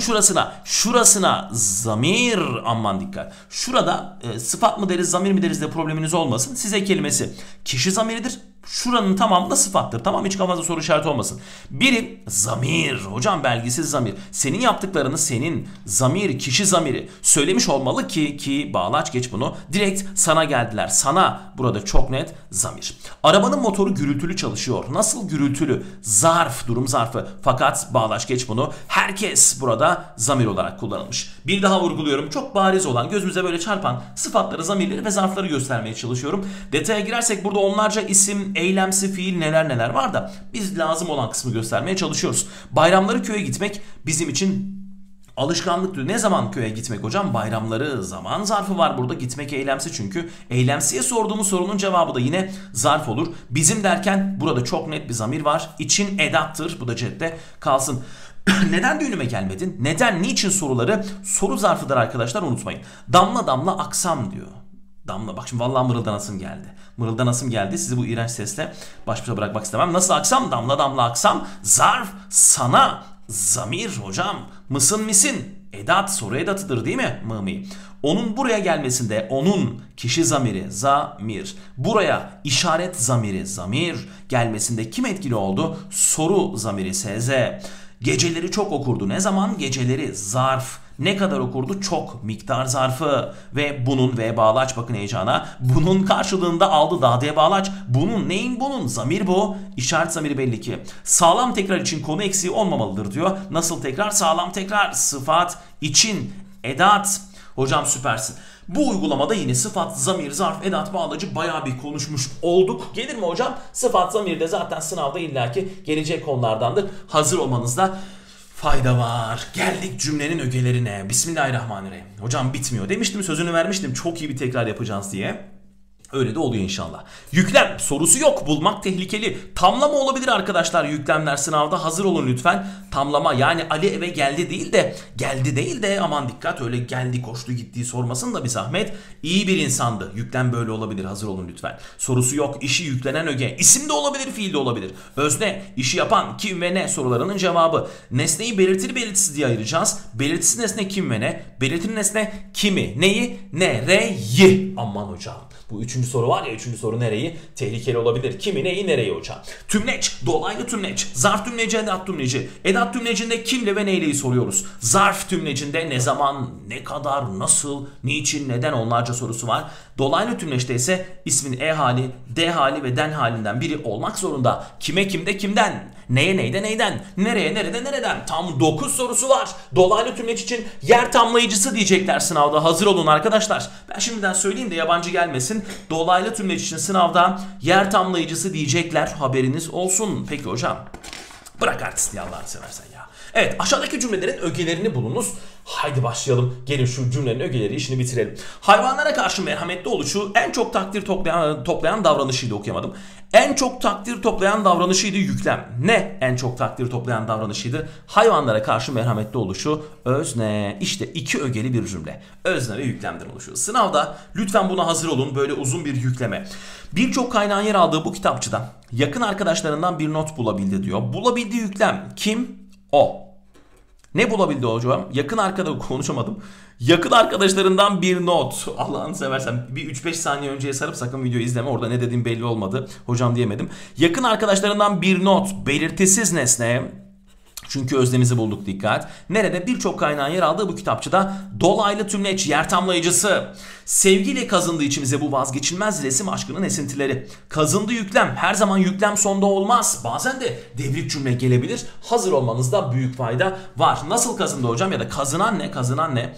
şurasına zamir, aman dikkat. Şurada sıfat mı deriz, zamir mi deriz de probleminiz olmasın. Size kelimesi kişi zamiridir. Şuranın tamamı da sıfattır. Tamam, hiç kafanızda soru işareti olmasın. Biri zamir. Hocam belgisiz zamir. Senin yaptıklarını senin zamir, kişi zamiri söylemiş olmalı ki bağlaç geç bunu. Direkt sana geldiler. Sana burada çok net zamir. Arabanın motoru gürültülü çalışıyor. Nasıl gürültülü? Zarf, durum zarfı. Fakat bağlaç geç bunu. Herkes burada zamir olarak kullanılmış. Bir daha vurguluyorum. Çok bariz olan, gözümüze böyle çarpan sıfatları, zamirleri ve zarfları göstermeye çalışıyorum. Detaya girersek burada onlarca isim, eylemsi fiil, neler var da biz lazım olan kısmı göstermeye çalışıyoruz. Bayramları köye gitmek bizim için alışkanlıktır. Ne zaman köye gitmek hocam? Bayramları, zaman zarfı var burada. Gitmek eylemsi çünkü. Eylemsiye sorduğumuz sorunun cevabı da yine zarf olur. Bizim derken burada çok net bir zamir var. İçin edattır. Bu da cepte kalsın. Neden düğünüme gelmedin? Neden, niçin soruları soru zarfıdır arkadaşlar, unutmayın. Damla damla aksam diyor. Damla, bak şimdi vallahi mırıldanasım geldi. Mırıldanasım geldi. Sizi bu iğrenç sesle baş başa bırakmak istemem. Nasıl aksam? Damla damla aksam. Zarf, sana, zamir hocam. Mısın misin? Edat, soru edatıdır değil mi? Mımi. Onun buraya gelmesinde, onun kişi zamiri, zamir. Buraya işaret zamiri, zamir gelmesinde kim etkili oldu? Soru zamiri, SZ. Geceleri çok okurdu. Ne zaman? Geceleri, zarf. Ne kadar okurdu? Çok, miktar zarfı. Ve bunun, ve bağlaç, bakın heyecana. Bunun karşılığında aldı dade bağlaç. Bunun, neyin bunun? Zamir bu. İşaret zamiri belli ki. Sağlam tekrar için konu eksiği olmamalıdır diyor. Nasıl tekrar? Sağlam tekrar. Sıfat, için, edat. Hocam süpersin. Bu uygulamada yine sıfat, zamir, zarf, edat, bağlacı bayağı bir konuşmuş olduk. Gelir mi hocam? Sıfat, zamir de zaten sınavda illaki gelecek konulardandır. Hazır olmanızda fayda var. Geldik cümlenin ögelerine. Bismillahirrahmanirrahim. Hocam bitmiyor. Demiştim, sözünü vermiştim. Çok iyi bir tekrar yapacağız diye. Öyle de oluyor inşallah. Yüklem sorusu yok. Bulmak tehlikeli. Tamlama olabilir arkadaşlar. Yüklemler sınavda, hazır olun lütfen. Tamlama, yani Ali eve geldi değil de aman dikkat, öyle geldi koştu gittiği sormasın da bir zahmet. İyi bir insandı. Yüklem böyle olabilir. Hazır olun lütfen. Sorusu yok. İşi yüklenen öge. İsim de olabilir, fiil de olabilir. Özne, işi yapan, kim ve ne sorularının cevabı. Nesneyi belirtili belirtisiz diye ayıracağız. Belirtisiz nesne kim ve ne? Belirtili nesne kimi, neyi, nereyi. Aman hocam. Bu üçüncü soru var ya, üçüncü soru nereyi? Tehlikeli olabilir. Kimi, neyi, nereyi hocam? Tümleç, dolaylı tümleç. Zarf tümleci, edat tümleci. Edat tümlecinde kimle ve neyleyi soruyoruz. Zarf tümlecinde ne zaman, ne kadar, nasıl, niçin, neden, onlarca sorusu var. Dolaylı tümleçte ise ismin e hali, d hali ve den halinden biri olmak zorunda. Kime, kimde, kimden, neye, neyde, neyden, nereye, nerede, nereden. Tam 9 sorusu var. Dolaylı tümleç için yer tamlayıcısı diyecekler sınavda. Hazır olun arkadaşlar. Ben şimdiden söyleyeyim de yabancı gelmesin. Dolaylı tümleç için sınavda yer tamlayıcısı diyecekler. Haberiniz olsun. Peki hocam. Bırak artistliği Allah'ını seversen ya. Evet, aşağıdaki cümlelerin ögelerini bulunuz. Haydi başlayalım. Gelin şu cümlenin ögeleri işini bitirelim. Hayvanlara karşı merhametli oluşu en çok takdir toplayan davranışıydı, okuyamadım. En çok takdir toplayan davranışıydı yüklem. Ne en çok takdir toplayan davranışıydı? Hayvanlara karşı merhametli oluşu özne. İşte iki ögeli bir cümle. Özne ve yüklemden oluşuyor. Sınavda lütfen buna hazır olun, böyle uzun bir yükleme. Birçok kaynağın yer aldığı bu kitapçıda yakın arkadaşlarından bir not bulabildi diyor. Bulabildiği yüklem kim? O. Ne bulabildi hocam? Yakın arkadaşlarından bir not. Allah'ını seversen bir 3-5 saniye önceye sarıp sakın videoyu izleme. Orada ne dediğim belli olmadı. Hocam diyemedim. Yakın arkadaşlarından bir not. Belirtisiz nesne. Çünkü öznemizi bulduk, dikkat. Nerede? Birçok kaynağın yer aldığı bu kitapçıda dolaylı tümleç, yer tamlayıcısı. Sevgiyle kazındığı içimize bu vazgeçilmez resim aşkının esintileri. Kazındı yüklem. Her zaman yüklem sonda olmaz. Bazen de devrik cümle gelebilir. Hazır olmanızda büyük fayda var. Nasıl kazındı hocam, ya da kazınan ne? Kazınan ne?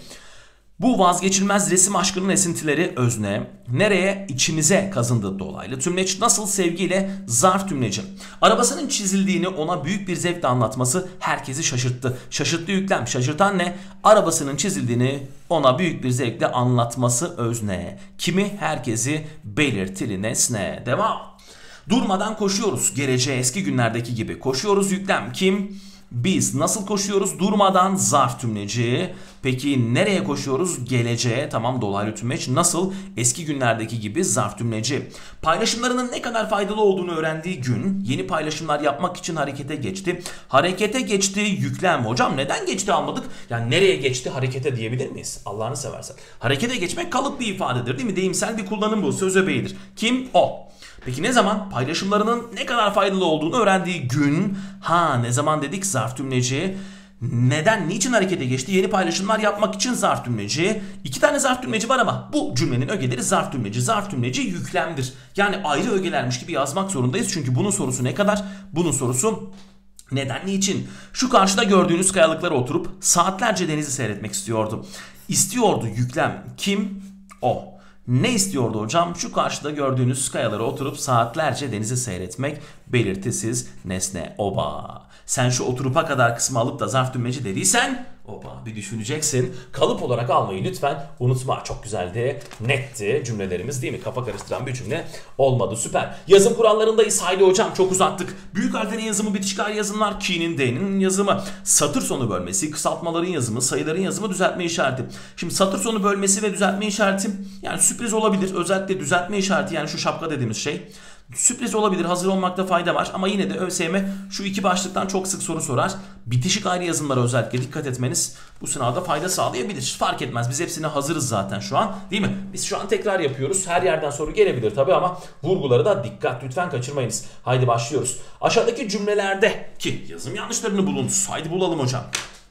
Bu vazgeçilmez resim aşkının esintileri özne. Nereye? İçimize kazındı dolaylı tümleç. Nasıl? Sevgiyle zarf tümleci. Arabasının çizildiğini ona büyük bir zevkle anlatması herkesi şaşırttı. Şaşırttı yüklem. Şaşırtan ne? Arabasının çizildiğini ona büyük bir zevkle anlatması özne. Kimi? Herkesi belirtili nesne. Devam. Durmadan koşuyoruz. Geleceğe eski günlerdeki gibi. Koşuyoruz yüklem. Kim? Biz. Nasıl koşuyoruz? Durmadan zarf tümleci. Peki nereye koşuyoruz? Geleceğe. Tamam, dolaylı tümleç. Nasıl? Eski günlerdeki gibi zarf tümleci. Paylaşımlarının ne kadar faydalı olduğunu öğrendiği gün yeni paylaşımlar yapmak için harekete geçti. Harekete geçti yüklem. Hocam neden geçti almadık? Yani nereye geçti? Harekete diyebilir miyiz? Allah'ını seversen. Harekete geçmek kalıp bir ifadedir değil mi? Deyimsel bir kullanım bu. Söz öbeğidir. Kim? O. Peki ne zaman? Paylaşımlarının ne kadar faydalı olduğunu öğrendiği gün. Ne zaman dedik? Zarf tümleci. Neden? Niçin harekete geçti? Yeni paylaşımlar yapmak için zarf tümleci. 2 tane zarf tümleci var ama bu cümlenin ögeleri zarf tümleci. Zarf tümleci yüklemdir. Yani ayrı ögelermiş gibi yazmak zorundayız. Çünkü bunun sorusu ne kadar? Bunun sorusu neden, niçin? Şu karşıda gördüğünüz kayalıklara oturup saatlerce denizi seyretmek istiyordu. İstiyordu yüklem. Kim? O. Ne istiyordu hocam? Şu karşıda gördüğünüz kayalara oturup saatlerce denizi seyretmek, belirtisiz nesne. Oba. Sen şu oturupa kadar kısmı alıp da zarf tümleci dediysen oba, bir düşüneceksin. Kalıp olarak almayı lütfen unutma. Çok güzeldi, netti cümlelerimiz değil mi? Kafa karıştıran bir cümle olmadı. Süper. Yazım kurallarındayız. Haydi hocam, çok uzattık. Büyük harflerin yazımı, bitişik ayrı yazımlar, ki'nin, d'nin yazımı, satır sonu bölmesi, kısaltmaların yazımı, sayıların yazımı, düzeltme işareti. Şimdi satır sonu bölmesi ve düzeltme işareti yani sürpriz olabilir. Özellikle düzeltme işareti, yani şu şapka dediğimiz şey sürpriz olabilir. Hazır olmakta fayda var. Ama yine de ÖSYM şu iki başlıktan çok sık soru sorar. Bitişik ayrı yazımlara özellikle dikkat etmeniz bu sınavda fayda sağlayabilir. Fark etmez. Biz hepsine hazırız zaten şu an. Değil mi? Biz şu an tekrar yapıyoruz. Her yerden soru gelebilir tabii ama vurguları da dikkat. Lütfen kaçırmayınız. Haydi başlıyoruz. Aşağıdaki cümlelerde ki yazım yanlışlarını bulunuz. Haydi bulalım hocam.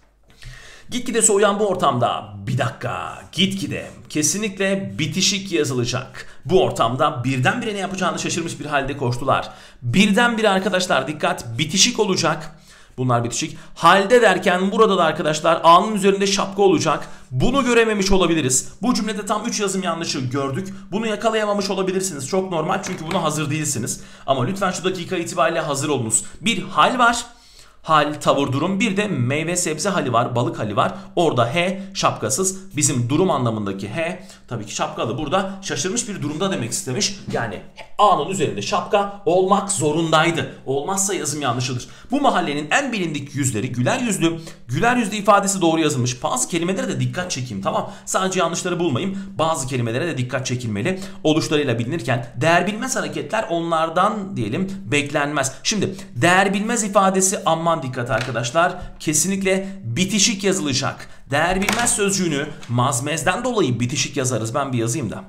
Gitgide soğuyan bu ortamda bir dakika, gitgide kesinlikle bitişik yazılacak. Bu ortamda birdenbire ne yapacağını şaşırmış bir halde koştular. Birdenbire arkadaşlar dikkat, bitişik olacak. Bunlar bitişik. Halde derken burada da arkadaşlar A'nın üzerinde şapka olacak. Bunu görememiş olabiliriz. Bu cümlede tam 3 yazım yanlışı gördük. Bunu yakalayamamış olabilirsiniz. Çok normal, çünkü buna hazır değilsiniz. Ama lütfen şu dakika itibariyle hazır olunuz. Bir hal var. Hal, tavır, durum. Bir de meyve sebze hali var, balık hali var. Orada H şapkasız. Bizim durum anlamındaki H tabii ki şapkalı. Burada şaşırmış bir durumda demek istemiş. Yani A'nın üzerinde şapka olmak zorundaydı. Olmazsa yazım yanlışıdır. Bu mahallenin en bilindik yüzleri güler yüzlü. Güler yüzlü ifadesi doğru yazılmış. Bazı kelimelere de dikkat çekeyim, tamam. Sadece yanlışları bulmayayım. Bazı kelimelere de dikkat çekilmeli. Oluşlarıyla bilinirken değer bilmez hareketler onlardan diyelim beklenmez. Şimdi değer bilmez ifadesi aman dikkat arkadaşlar, kesinlikle bitişik yazılacak. Değer bilmez sözcüğünü mazmezden dolayı bitişik yazarız. Ben bir yazayım da.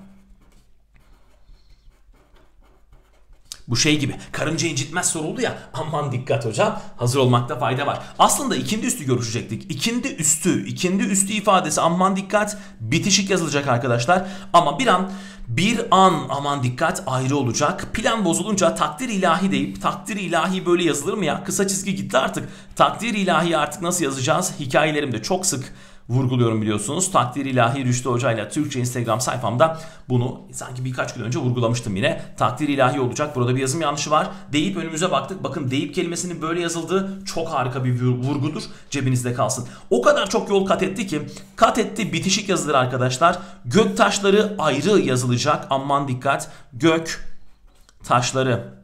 Bu şey gibi, karınca incitmez soruldu ya, aman dikkat hocam, hazır olmakta fayda var. Aslında ikindi üstü görüşecektik. İkindi üstü ifadesi aman dikkat bitişik yazılacak arkadaşlar. Ama bir an aman dikkat ayrı olacak. Plan bozulunca takdir ilahi deyip takdir ilahi böyle yazılır mı ya? Kısa çizgi gitti artık. Takdir ilahi artık nasıl yazacağız? Hikayelerimde çok sık vurguluyorum biliyorsunuz. Takdir ilahi Rüştü Hoca ile Türkçe Instagram sayfamda bunu sanki birkaç gün önce vurgulamıştım yine. Takdir ilahi olacak. Burada bir yazım yanlışı var. Deyip önümüze baktık. Bakın deyip kelimesinin böyle yazıldığı çok harika bir vurgudur. Cebinizde kalsın. O kadar çok yol kat etti ki kat etti bitişik yazılır arkadaşlar. Gök taşları ayrı yazılacak. Aman dikkat. Gök taşları.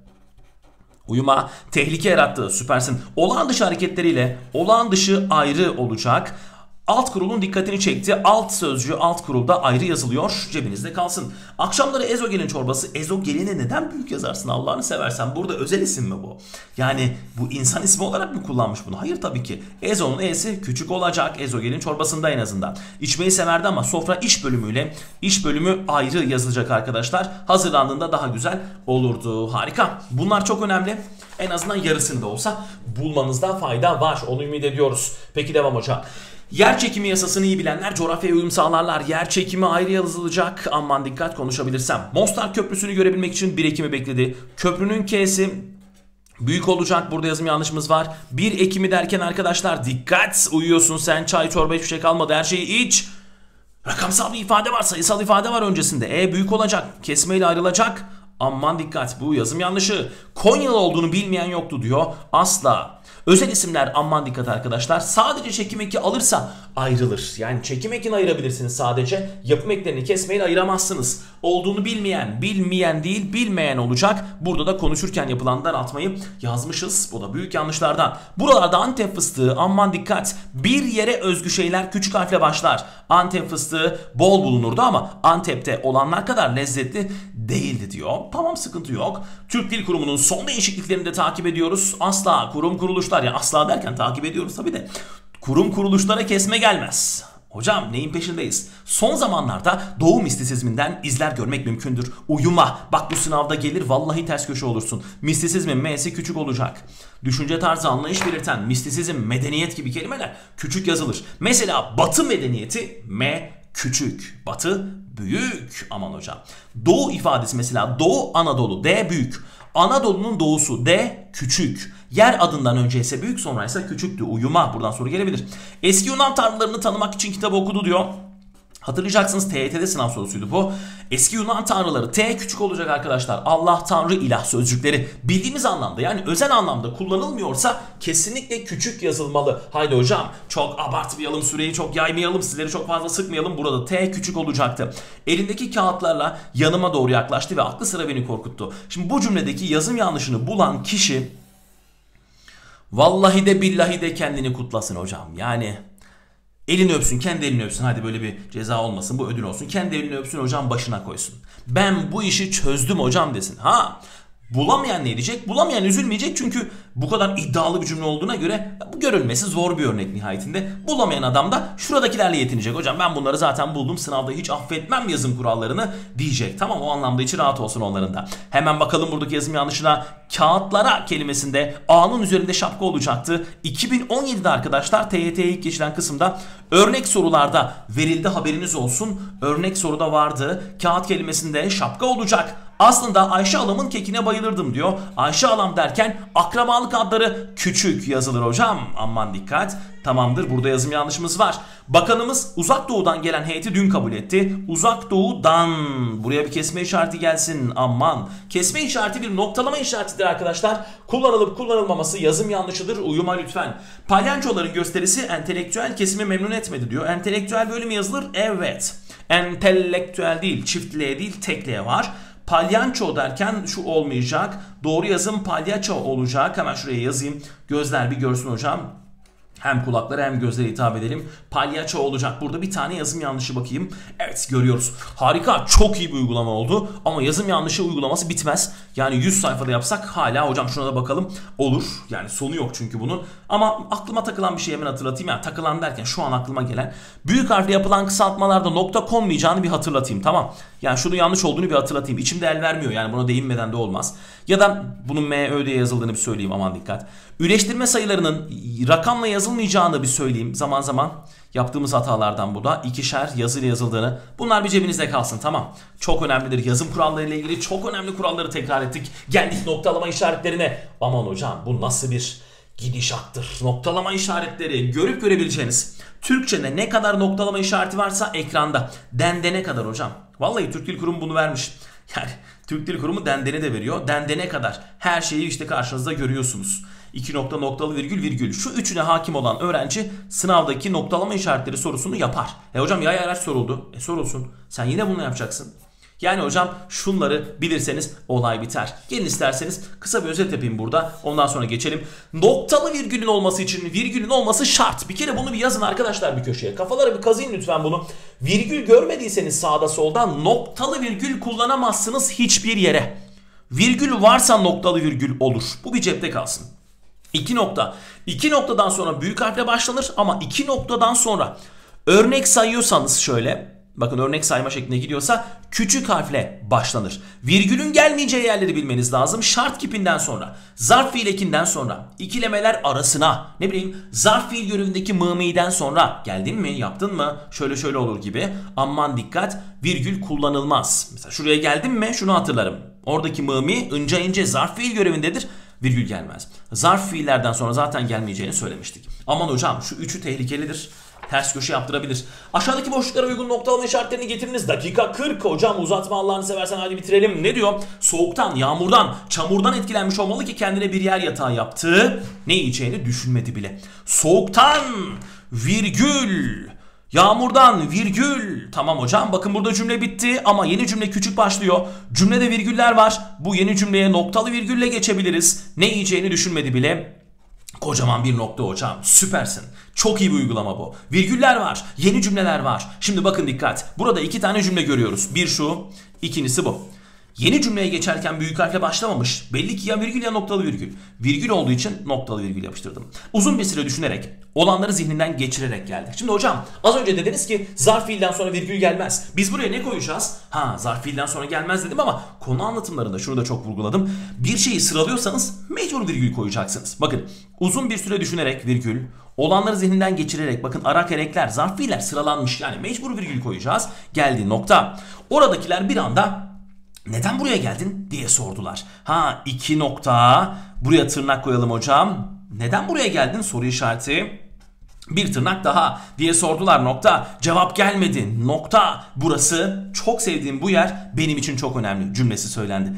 Uyuma tehlike yarattı. Süpersin. Olağan dışı hareketleriyle olağan dışı ayrı olacak. Alt kurulun dikkatini çekti. Alt sözcüğü alt kurulda ayrı yazılıyor. Cebinizde kalsın. Akşamları ezogelin çorbası. Ezogeline neden büyük yazarsın Allah'ını seversen? Burada özel isim mi bu? Yani bu insan ismi olarak mı kullanmış bunu? Hayır tabii ki. Ezo'nun e'si küçük olacak. Ezogelin çorbasında en azından. İçmeyi severdi ama sofra iş bölümüyle iş bölümü ayrı yazılacak arkadaşlar. Hazırlandığında daha güzel olurdu. Harika. Bunlar çok önemli. En azından yarısını da olsa bulmanızda fayda var. Onu ümit ediyoruz. Peki devam hocam. Yer çekimi yasasını iyi bilenler coğrafyaya uyum sağlarlar. Yer çekimi ayrı yazılacak. Aman dikkat konuşabilirsem. Mostar Köprüsü'nü görebilmek için 1 Ekim'i bekledi. Köprünün K'si büyük olacak. Burada yazım yanlışımız var. 1 Ekim'i derken arkadaşlar dikkat. Uyuyorsun sen. Çay çorba hiçbir şey kalmadı. Her şeyi iç. Rakamsal bir ifade var. Sayısal ifade var öncesinde. Büyük olacak. Kesmeyle ayrılacak. Aman dikkat. Bu yazım yanlışı. Konyalı olduğunu bilmeyen yoktu diyor. Asla. Özel isimler aman dikkat arkadaşlar. Sadece çekim eki alırsa ayrılır. Yani çekim ekini ayırabilirsiniz sadece. Yapım eklerini kesmeyle ayıramazsınız. Olduğunu bilmeyen değil bilmeyen olacak. Burada da konuşurken yapılan daraltmayı yazmışız. Bu da büyük yanlışlardan. Buralarda Antep fıstığı aman dikkat. Bir yere özgü şeyler küçük harfle başlar. Antep fıstığı bol bulunurdu ama Antep'te olanlar kadar lezzetli değildi diyor. Tamam sıkıntı yok. Türk Dil Kurumu'nun son değişikliklerini de takip ediyoruz. Asla kurum kuruluşlar ya asla derken takip ediyoruz tabii de. Kurum kuruluşlara kesme gelmez. Hocam neyin peşindeyiz? Son zamanlarda Doğu mistisizminden izler görmek mümkündür. Uyuma. Bak bu sınavda gelir vallahi ters köşe olursun. Mistisizmin m'si küçük olacak. Düşünce tarzı anlayış belirten mistisizm, medeniyet gibi kelimeler küçük yazılır. Mesela Batı medeniyeti m küçük. Batı büyük. Aman hocam. Doğu ifadesi mesela Doğu Anadolu D büyük. Anadolu'nun doğusu D küçük. Yer adından önce ise büyük sonra ise küçüktü. Uyuma. Buradan soru gelebilir. Eski Yunan tanrılarını tanımak için kitabı okudu diyor. Hatırlayacaksınız TYT'de sınav sorusuydu bu. Eski Yunan tanrıları T küçük olacak arkadaşlar. Allah, Tanrı, ilah sözcükleri bildiğimiz anlamda yani özel anlamda kullanılmıyorsa kesinlikle küçük yazılmalı. Haydi hocam çok abartmayalım, süreyi çok yaymayalım, sizleri çok fazla sıkmayalım. Burada T küçük olacaktı. Elindeki kağıtlarla yanıma doğru yaklaştı ve aklı sıra beni korkuttu. Şimdi bu cümledeki yazım yanlışını bulan kişi vallahi de billahi de kendini kutlasın hocam. Yani elini öpsün, kendi elini öpsün. Hadi böyle bir ceza olmasın, bu ödül olsun. Kendi elini öpsün hocam, başına koysun. Ben bu işi çözdüm hocam desin. Ha, bulamayan ne diyecek? Bulamayan üzülmeyecek çünkü bu kadar iddialı bir cümle olduğuna göre bu görülmesi zor bir örnek nihayetinde. Bulamayan adam da şuradakilerle yetinecek. Hocam ben bunları zaten buldum, sınavda hiç affetmem yazım kurallarını diyecek. Tamam, o anlamda içi rahat olsun onların da. Hemen bakalım buradaki yazım yanlışına. Kağıtlara kelimesinde A'nın üzerinde şapka olacaktı. 2017'de arkadaşlar TYT'ye ilk geçilen kısımda örnek sorularda verildi, haberiniz olsun. Örnek soruda vardı. Kağıt kelimesinde şapka olacak. Aslında Ayşe Alam'ın kekine bayılırdım diyor. Ayşe Alam derken akrabalık adları küçük yazılır hocam. Aman dikkat. Tamamdır, burada yazım yanlışımız var. Bakanımız Uzak Doğu'dan gelen heyeti dün kabul etti. Uzak Doğu'dan. Buraya bir kesme işareti gelsin. Aman. Kesme işareti bir noktalama işaretidir arkadaşlar. Kullanılıp kullanılmaması yazım yanlışıdır. Uyuma lütfen. Palyançoların gösterisi entelektüel kesimi memnun etmedi diyor. Entelektüel böyle mi yazılır? Evet. Entelektüel değil, çiftliğe değil, tekliğe var. Palyanço derken şu olmayacak. Doğru yazım palyaço olacak. Hemen şuraya yazayım. Gözler bir görsün hocam. Hem kulaklara hem gözlere hitap edelim. Palyaço olacak. Burada bir tane yazım yanlışı bakayım. Evet, görüyoruz. Harika. Çok iyi bir uygulama oldu. Ama yazım yanlışı uygulaması bitmez. Yani 100 sayfada yapsak hala hocam şuna da bakalım olur. Yani sonu yok çünkü bunun. Ama aklıma takılan bir şey hemen hatırlatayım. Yani takılan derken şu an aklıma gelen. Büyük harfle yapılan kısaltmalarda nokta konmayacağını bir hatırlatayım. Tamam. Yani şunu yanlış olduğunu bir hatırlatayım. İçimde el vermiyor. Yani buna değinmeden de olmaz. Ya da bunun MÖ diye yazıldığını bir söyleyeyim, aman dikkat. Üreştirme sayılarının rakamla yazılmayacağını bir söyleyeyim. Zaman zaman yaptığımız hatalardan bu da. İkişer yazıyla yazıldığını. Bunlar bir cebinizde kalsın, tamam. Çok önemlidir. Yazım kurallarıyla ilgili çok önemli kuralları tekrar ettik. Geldik noktalama işaretlerine. Aman hocam bu nasıl bir gidişattır. Noktalama işaretleri görüp görebileceğiniz. Türkçe'de ne kadar noktalama işareti varsa ekranda. Dendene kadar hocam. Vallahi Türk Dil Kurumu bunu vermiş. Yani Türk Dil Kurumu dendeni de veriyor. Dendene kadar her şeyi işte karşınızda görüyorsunuz. 2 nokta noktalı virgül virgül. Şu üçüne hakim olan öğrenci sınavdaki noktalama işaretleri sorusunu yapar. Hocam yay araç soruldu. Sorulsun. Sen yine bunu yapacaksın. Yani hocam şunları bilirseniz olay biter. Gelin isterseniz kısa bir özet yapayım burada. Ondan sonra geçelim. Noktalı virgülün olması için virgülün olması şart. Bir kere bunu bir yazın arkadaşlar bir köşeye. Kafalara bir kazıyın lütfen bunu. Virgül görmediyseniz sağda solda noktalı virgül kullanamazsınız hiçbir yere. Virgül varsa noktalı virgül olur. Bu bir cepte kalsın. 2 nokta. 2 noktadan sonra büyük harfle başlanır ama 2 noktadan sonra örnek sayıyorsanız şöyle, bakın örnek sayma şeklinde gidiyorsa küçük harfle başlanır. Virgülün gelmeyeceği yerleri bilmeniz lazım. Şart kipinden sonra, zarf fiil ekinden sonra, ikilemeler arasına, ne bileyim zarf fiil görevindeki mı'den sonra geldin mi, yaptın mı, şöyle şöyle olur gibi. Aman dikkat, virgül kullanılmaz. Mesela şuraya geldim mi şunu hatırlarım. Oradaki mı'mi ince ince zarf fiil görevindedir. Virgül gelmez. Zarf fiillerden sonra zaten gelmeyeceğini söylemiştik. Aman hocam şu üçü tehlikelidir. Ters köşe yaptırabilir. Aşağıdaki boşluklara uygun noktalama işaretlerini getiriniz. Dakika 40 hocam, uzatma Allah'ını seversen, hadi bitirelim. Ne diyor? Soğuktan, yağmurdan, çamurdan etkilenmiş olmalı ki kendine bir yer yatağı yaptı. Ne yiyeceğini düşünmedi bile. Soğuktan virgül, yağmurdan virgül. Tamam hocam, bakın burada cümle bitti ama yeni cümle küçük başlıyor. Cümlede virgüller var. Bu yeni cümleye noktalı virgülle geçebiliriz. Ne yiyeceğini düşünmedi bile. Kocaman bir nokta hocam. Süpersin. Çok iyi bir uygulama bu. Virgüller var. Yeni cümleler var. Şimdi bakın dikkat. Burada 2 tane cümle görüyoruz. Bir şu, ikincisi bu. Yeni cümleye geçerken büyük harfle başlamamış. Belli ki ya virgül ya noktalı virgül. Virgül olduğu için noktalı virgül yapıştırdım. Uzun bir süre düşünerek, olanları zihninden geçirerek geldik. Şimdi hocam az önce dediniz ki zarf fiilden sonra virgül gelmez. Biz buraya ne koyacağız? Zarf fiilden sonra gelmez dedim ama konu anlatımlarında şunu da çok vurguladım. Bir şeyi sıralıyorsanız mecbur virgül koyacaksınız. Bakın uzun bir süre düşünerek virgül, olanları zihninden geçirerek, bakın arak erekler, zarf fiiller sıralanmış. Yani mecbur virgül koyacağız. Geldi nokta. Oradakiler bir anda neden buraya geldin diye sordular. 2 nokta. Buraya tırnak koyalım hocam. Neden buraya geldin soru işareti. Bir tırnak daha diye sordular nokta. Cevap gelmedi nokta. Burası çok sevdiğim bu yer benim için çok önemli cümlesi söylendi.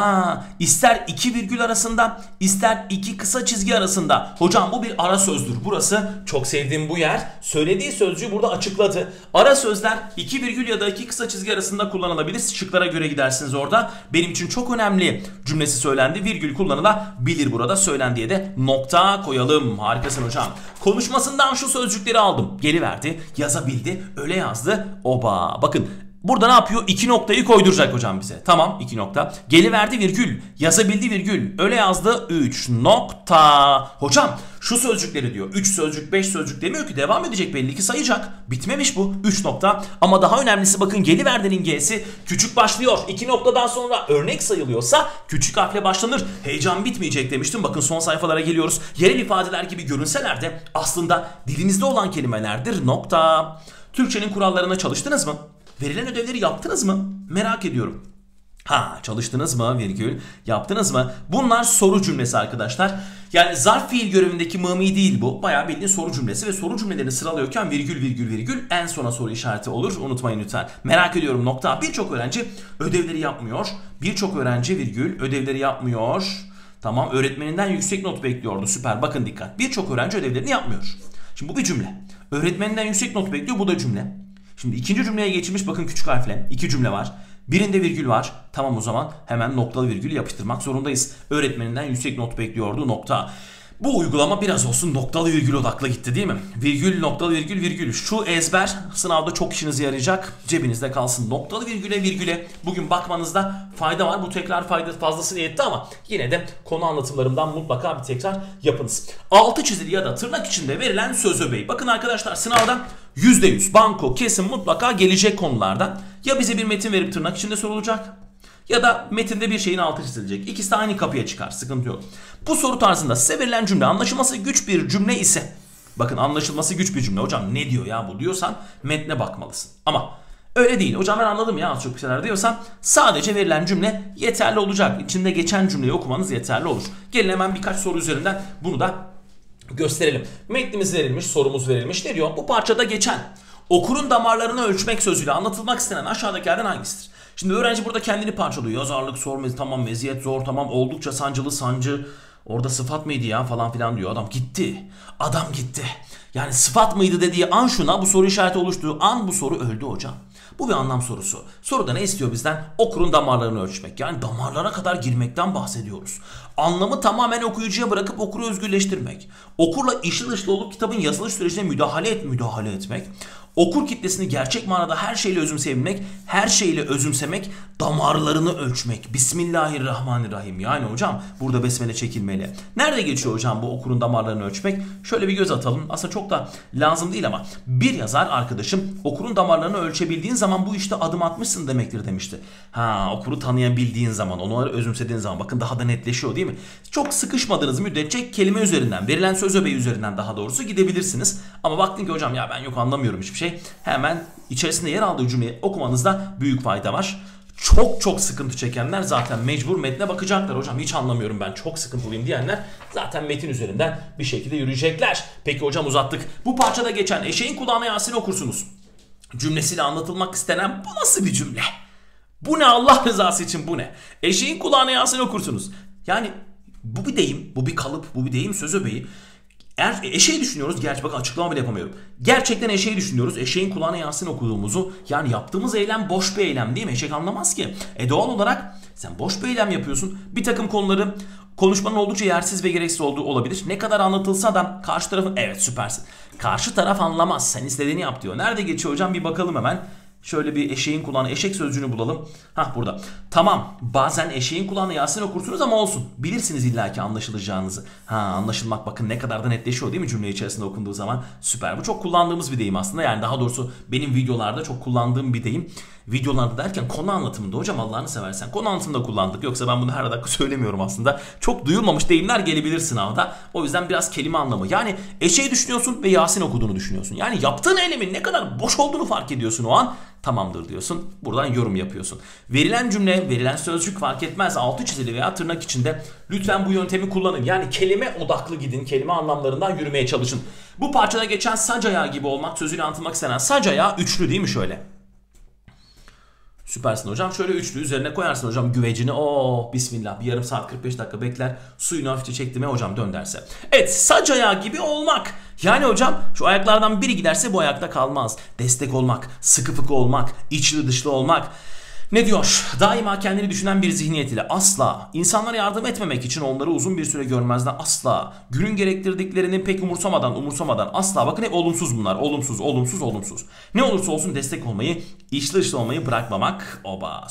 İster 2 virgül arasında, ister 2 kısa çizgi arasında. Hocam bu bir ara sözdür. Burası çok sevdiğim bu yer. Söylediği sözcüğü burada açıkladı. Ara sözler 2 virgül ya da 2 kısa çizgi arasında kullanılabilir. Şıklara göre gidersiniz orada. Benim için çok önemli cümlesi söylendi. Virgül kullanılabilir burada söylendiye de nokta koyalım. Harikasın hocam. Konuşmasından şu sözcükleri aldım. Geliverdi, yazabildi, öyle yazdı. Oba. Bakın burada ne yapıyor? 2 noktayı koyduracak hocam bize. Tamam, 2 nokta. Geliverdi virgül, yazabildi virgül, öyle yazdı 3 nokta. Hocam şu sözcükleri diyor. 3 sözcük, 5 sözcük demiyor ki, devam edecek belli ki, sayacak. Bitmemiş bu. 3 nokta. Ama daha önemlisi bakın geliverdi'nin G'si küçük başlıyor. 2 noktadan sonra örnek sayılıyorsa küçük harfle başlanır. Heyecan bitmeyecek demiştim. Bakın son sayfalara geliyoruz. Yerel ifadeler gibi görünseler de aslında dilimizde olan kelimelerdir. Nokta. Türkçenin kurallarına çalıştınız mı? Verilen ödevleri yaptınız mı? Merak ediyorum. Çalıştınız mı? Virgül. Yaptınız mı? Bunlar soru cümlesi arkadaşlar. Yani zarf fiil görevindeki mı'mi değil bu. Bayağı bildiğin soru cümlesi ve soru cümlelerini sıralıyorken virgül virgül virgül en sona soru işareti olur. Unutmayın lütfen. Merak ediyorum nokta. Birçok öğrenci ödevleri yapmıyor. Birçok öğrenci virgül ödevleri yapmıyor. Tamam, öğretmeninden yüksek not bekliyordu. Süper, bakın dikkat. Birçok öğrenci ödevlerini yapmıyor. Şimdi bu bir cümle. Öğretmeninden yüksek not bekliyor, bu da cümle. Şimdi ikinci cümleye geçilmiş, bakın küçük harfle. 2 cümle var. Birinde virgül var. Tamam, o zaman hemen noktalı virgül yapıştırmak zorundayız. Öğretmeninden yüksek not bekliyordu nokta. Bu uygulama biraz olsun noktalı virgül odaklı gitti değil mi? Virgül, noktalı virgül, virgül. Şu ezber sınavda çok işinize yarayacak. Cebinizde kalsın. Noktalı virgüle virgüle bugün bakmanızda fayda var. Bu tekrar fazlasını yetti ama yine de konu anlatımlarımdan mutlaka bir tekrar yapınız. Altı çizili ya da tırnak içinde verilen söz öbeği. Bakın arkadaşlar, sınavda %100 banko kesin mutlaka gelecek konulardan. Ya bize bir metin verip tırnak içinde sorulacak, ya da metinde bir şeyin altı çizilecek. İkisi de aynı kapıya çıkar. Sıkıntı yok. Bu soru tarzında size verilen cümle anlaşılması güç bir cümle ise, bakın anlaşılması güç bir cümle. Hocam ne diyor ya bu diyorsan metne bakmalısın. Ama öyle değil. Hocam ben anladım ya az çok bir şeyler diyorsan sadece verilen cümle yeterli olacak. İçinde geçen cümleyi okumanız yeterli olur. Gelin hemen birkaç soru üzerinden bunu da Gösterelim. Metnimiz verilmiş, sorumuz verilmiş. Ne diyor? Bu parçada geçen okurun damarlarını ölçmek sözüyle anlatılmak istenen aşağıdakilerden hangisidir? Şimdi öğrenci burada kendini parçalıyor. Yazarlık zor, tamam, meziyet zor, tamam, oldukça sancılı, sancı. Orada sıfat mıydı ya falan filan diyor. Adam gitti. Adam gitti. Yani sıfat mıydı dediği an şuna, bu soru işareti oluştuğu an bu soru öldü hocam. Bu bir anlam sorusu. Soruda ne istiyor bizden? Okurun damarlarını ölçmek. Yani damarlara kadar girmekten bahsediyoruz. Anlamı tamamen okuyucuya bırakıp okuru özgürleştirmek. Okurla işli dışlı olup kitabın yazılış sürecine müdahale etmek. Okur kitlesini gerçek manada her şeyle özümseyebilmek, her şeyle özümsemek, damarlarını ölçmek. Bismillahirrahmanirrahim. Yani hocam burada besmele çekilmeli. Nerede geçiyor hocam bu okurun damarlarını ölçmek? Şöyle bir göz atalım. Aslında çok da lazım değil ama bir yazar arkadaşım okurun damarlarını ölçebildiğin zaman bu işte adım atmışsın demektir demişti. Okuru tanıyabildiğin zaman, onları özümsediğin zaman, bakın daha da netleşiyor değil mi? Çok sıkışmadığınız müddetçe kelime üzerinden, verilen söz öbeği üzerinden daha doğrusu gidebilirsiniz. Ama baktın ki hocam ya ben yok anlamıyorum hiçbir şey. Hemen içerisinde yer aldığı cümleyi okumanızda büyük fayda var. Çok sıkıntı çekenler zaten mecbur metne bakacaklar. Hocam hiç anlamıyorum ben, çok sıkıntılıyım diyenler zaten metin üzerinden bir şekilde yürüyecekler. Peki hocam uzattık. Bu parçada geçen eşeğin kulağına Yasin okursunuz cümlesiyle anlatılmak istenen bu nasıl bir cümle? Bu ne Allah rızası için, bu ne? Eşeğin kulağına Yasin okursunuz. Yani bu bir deyim, bu bir kalıp, bu bir deyim söz öbeği. Eğer eşeği düşünüyoruz, gerçi bakın açıklama bile yapamıyorum. Gerçekten eşeği düşünüyoruz. Eşeğin kulağına Yasin okuduğumuzu, yani yaptığımız eylem boş bir eylem değil mi? Eşek anlamaz ki. Doğal olarak sen boş bir eylem yapıyorsun. Bir takım konuları konuşmanın oldukça yersiz ve gereksiz olduğu olabilir. Ne kadar anlatılsa da karşı tarafın evet süpersin. Karşı taraf anlamaz. Sen istediğini yap diyor. Nerede geçiyor hocam? Bir bakalım hemen. Şöyle bir eşeğin kulağına eşek sözcüğünü bulalım. Burada. Tamam, bazen eşeğin kulağına Yasin okursunuz ama olsun. Bilirsiniz illaki anlaşılacağınızı. Anlaşılmak bakın ne kadar da netleşiyor değil mi cümle içerisinde okunduğu zaman. Süper. Bu çok kullandığımız bir deyim aslında. Yani daha doğrusu benim videolarda çok kullandığım bir deyim. Videolarda derken konu anlatımında hocam Allah'ını seversen. Konu anlatımında kullandık. Yoksa ben bunu her dakika söylemiyorum aslında. Çok duyulmamış deyimler gelebilir sınavda. O yüzden biraz kelime anlamı. Yani eşeği düşünüyorsun ve Yasin okuduğunu düşünüyorsun. Yani yaptığın eylemin ne kadar boş olduğunu fark ediyorsun o an. Tamamdır diyorsun. Buradan yorum yapıyorsun. Verilen cümle, verilen sözcük fark etmez. Altı çizili veya tırnak içinde. Lütfen bu yöntemi kullanın. Yani kelime odaklı gidin. Kelime anlamlarından yürümeye çalışın. Bu parçada geçen sac ayağı gibi olmak sözüyle anlatılmak istenen sac ayağı üçlü değil mi şöyle? Süpersin hocam. Şöyle üçlü üzerine koyarsın hocam güvecini. Bismillah. Bir yarım saat 45 dakika bekler. Suyunu hafifçe çekti mi hocam dön derse. Evet, sac ayağı gibi olmak. Yani hocam şu ayaklardan biri giderse bu ayakta kalmaz. Destek olmak, sıkı fıkı olmak, içli dışlı olmak. Ne diyor? Daima kendini düşünen bir zihniyet ile asla, insanlara yardım etmemek için onları uzun bir süre görmezden asla, günün gerektirdiklerini pek umursamadan asla, bakın hep olumsuz bunlar, olumsuz. Ne olursa olsun destek olmayı, içli dışlı olmayı bırakmamak.